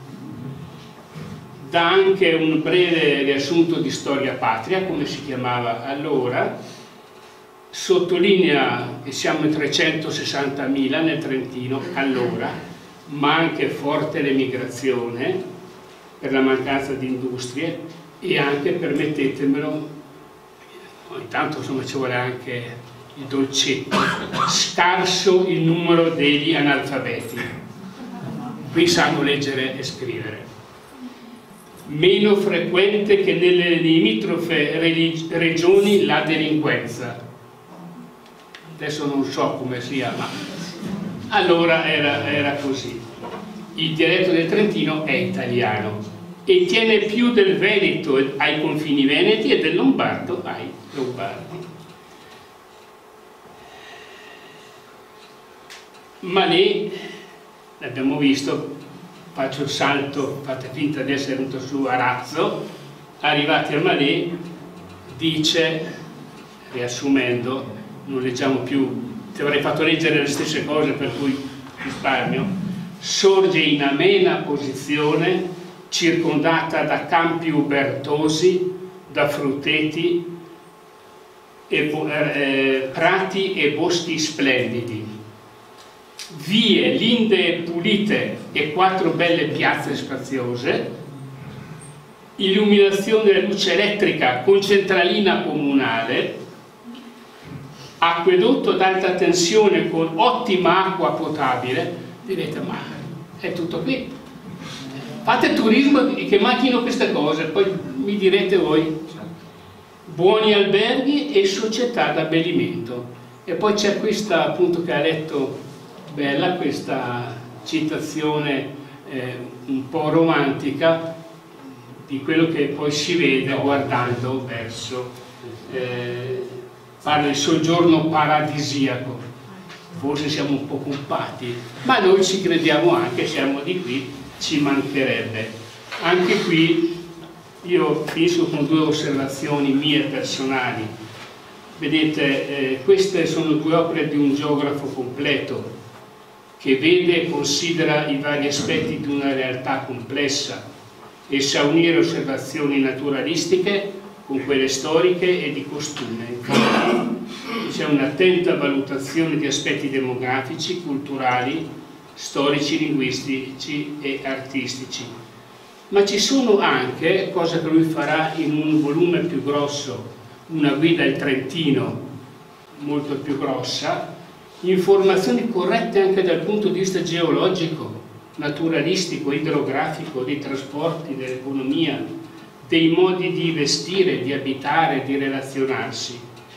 Dà anche un breve riassunto di storia patria, come si chiamava allora, sottolinea che siamo in 360.000 nel Trentino allora, ma anche forte l'emigrazione per la mancanza di industrie e anche, permettetemelo, ogni tanto insomma ci vuole anche il dolcetto, scarso il numero degli analfabeti. Qui sanno leggere e scrivere. Meno frequente che nelle limitrofe regioni la delinquenza. Adesso non so come sia, ma allora era così. Il dialetto del Trentino è italiano e tiene più del veneto ai confini veneti e del lombardo ai lombardi. Ma lì, l'abbiamo visto, faccio il salto, fate finta di essere venuto su Arazzo, arrivati a Malé, dice, riassumendo, non leggiamo più, ti avrei fatto leggere le stesse cose per cui risparmio, sorge in amena posizione, circondata da campi ubertosi, da frutteti, prati e boschi splendidi, vie linde e pulite e 4 belle piazze spaziose, illuminazione a luce elettrica con centralina comunale, acquedotto ad alta tensione con ottima acqua potabile. Direte, ma è tutto qui? Fate turismo che manchino queste cose, poi mi direte voi. Buoni alberghi e società d'abbellimento. E poi c'è questa, appunto, che ha letto bella, questa citazione un po' romantica di quello che poi si vede guardando verso parla di soggiorno paradisiaco. Forse siamo un po' pompati, ma noi ci crediamo anche, siamo di qui, ci mancherebbe. Anche qui io finisco con 2 osservazioni mie personali. Vedete, queste sono 2 opere di un geografo completo, che vede e considera i vari aspetti di una realtà complessa e sa unire osservazioni naturalistiche con quelle storiche e di costume. Infatti c'è un'attenta valutazione di aspetti demografici, culturali, storici, linguistici e artistici. Ma ci sono anche, cosa che lui farà in un volume più grosso, una guida al Trentino molto più grossa, informazioni corrette anche dal punto di vista geologico, naturalistico, idrografico, dei trasporti, dell'economia, dei modi di vestire, di abitare, di relazionarsi.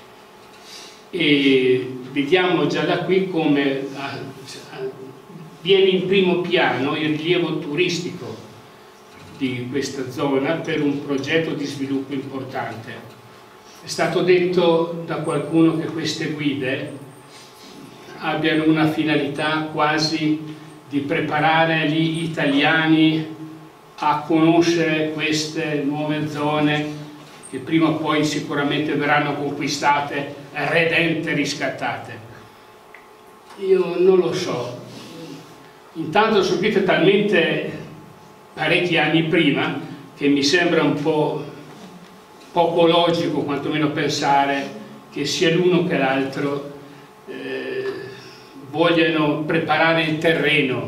E vediamo già da qui come viene in primo piano il rilievo turistico di questa zona per un progetto di sviluppo importante. È stato detto da qualcuno che queste guide abbiano una finalità quasi di preparare gli italiani a conoscere queste nuove zone che prima o poi sicuramente verranno conquistate, redente, riscattate. Io non lo so. Intanto sono scritte talmente parecchi anni prima che mi sembra un po' poco logico quantomeno pensare che sia l'uno che l'altro vogliano preparare il terreno.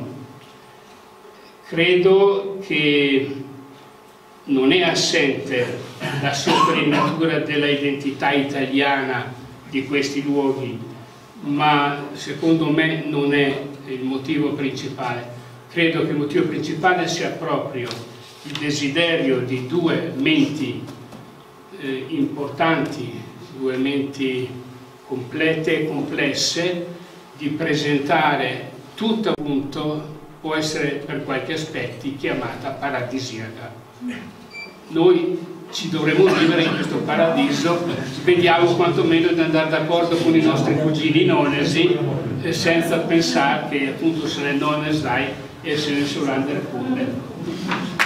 Credo che non è assente la sottolineatura della identità italiana di questi luoghi, ma secondo me non è il motivo principale. Credo che il motivo principale sia proprio il desiderio di 2 menti importanti, 2 menti complete e complesse, di presentare tutto, appunto, può essere per qualche aspetti chiamata paradisiaca. Noi ci dovremo vivere in questo paradiso, vediamo quantomeno di andare d'accordo con i nostri cugini nonesi, senza pensare che appunto se ne non sai e se ne sull'andare pure.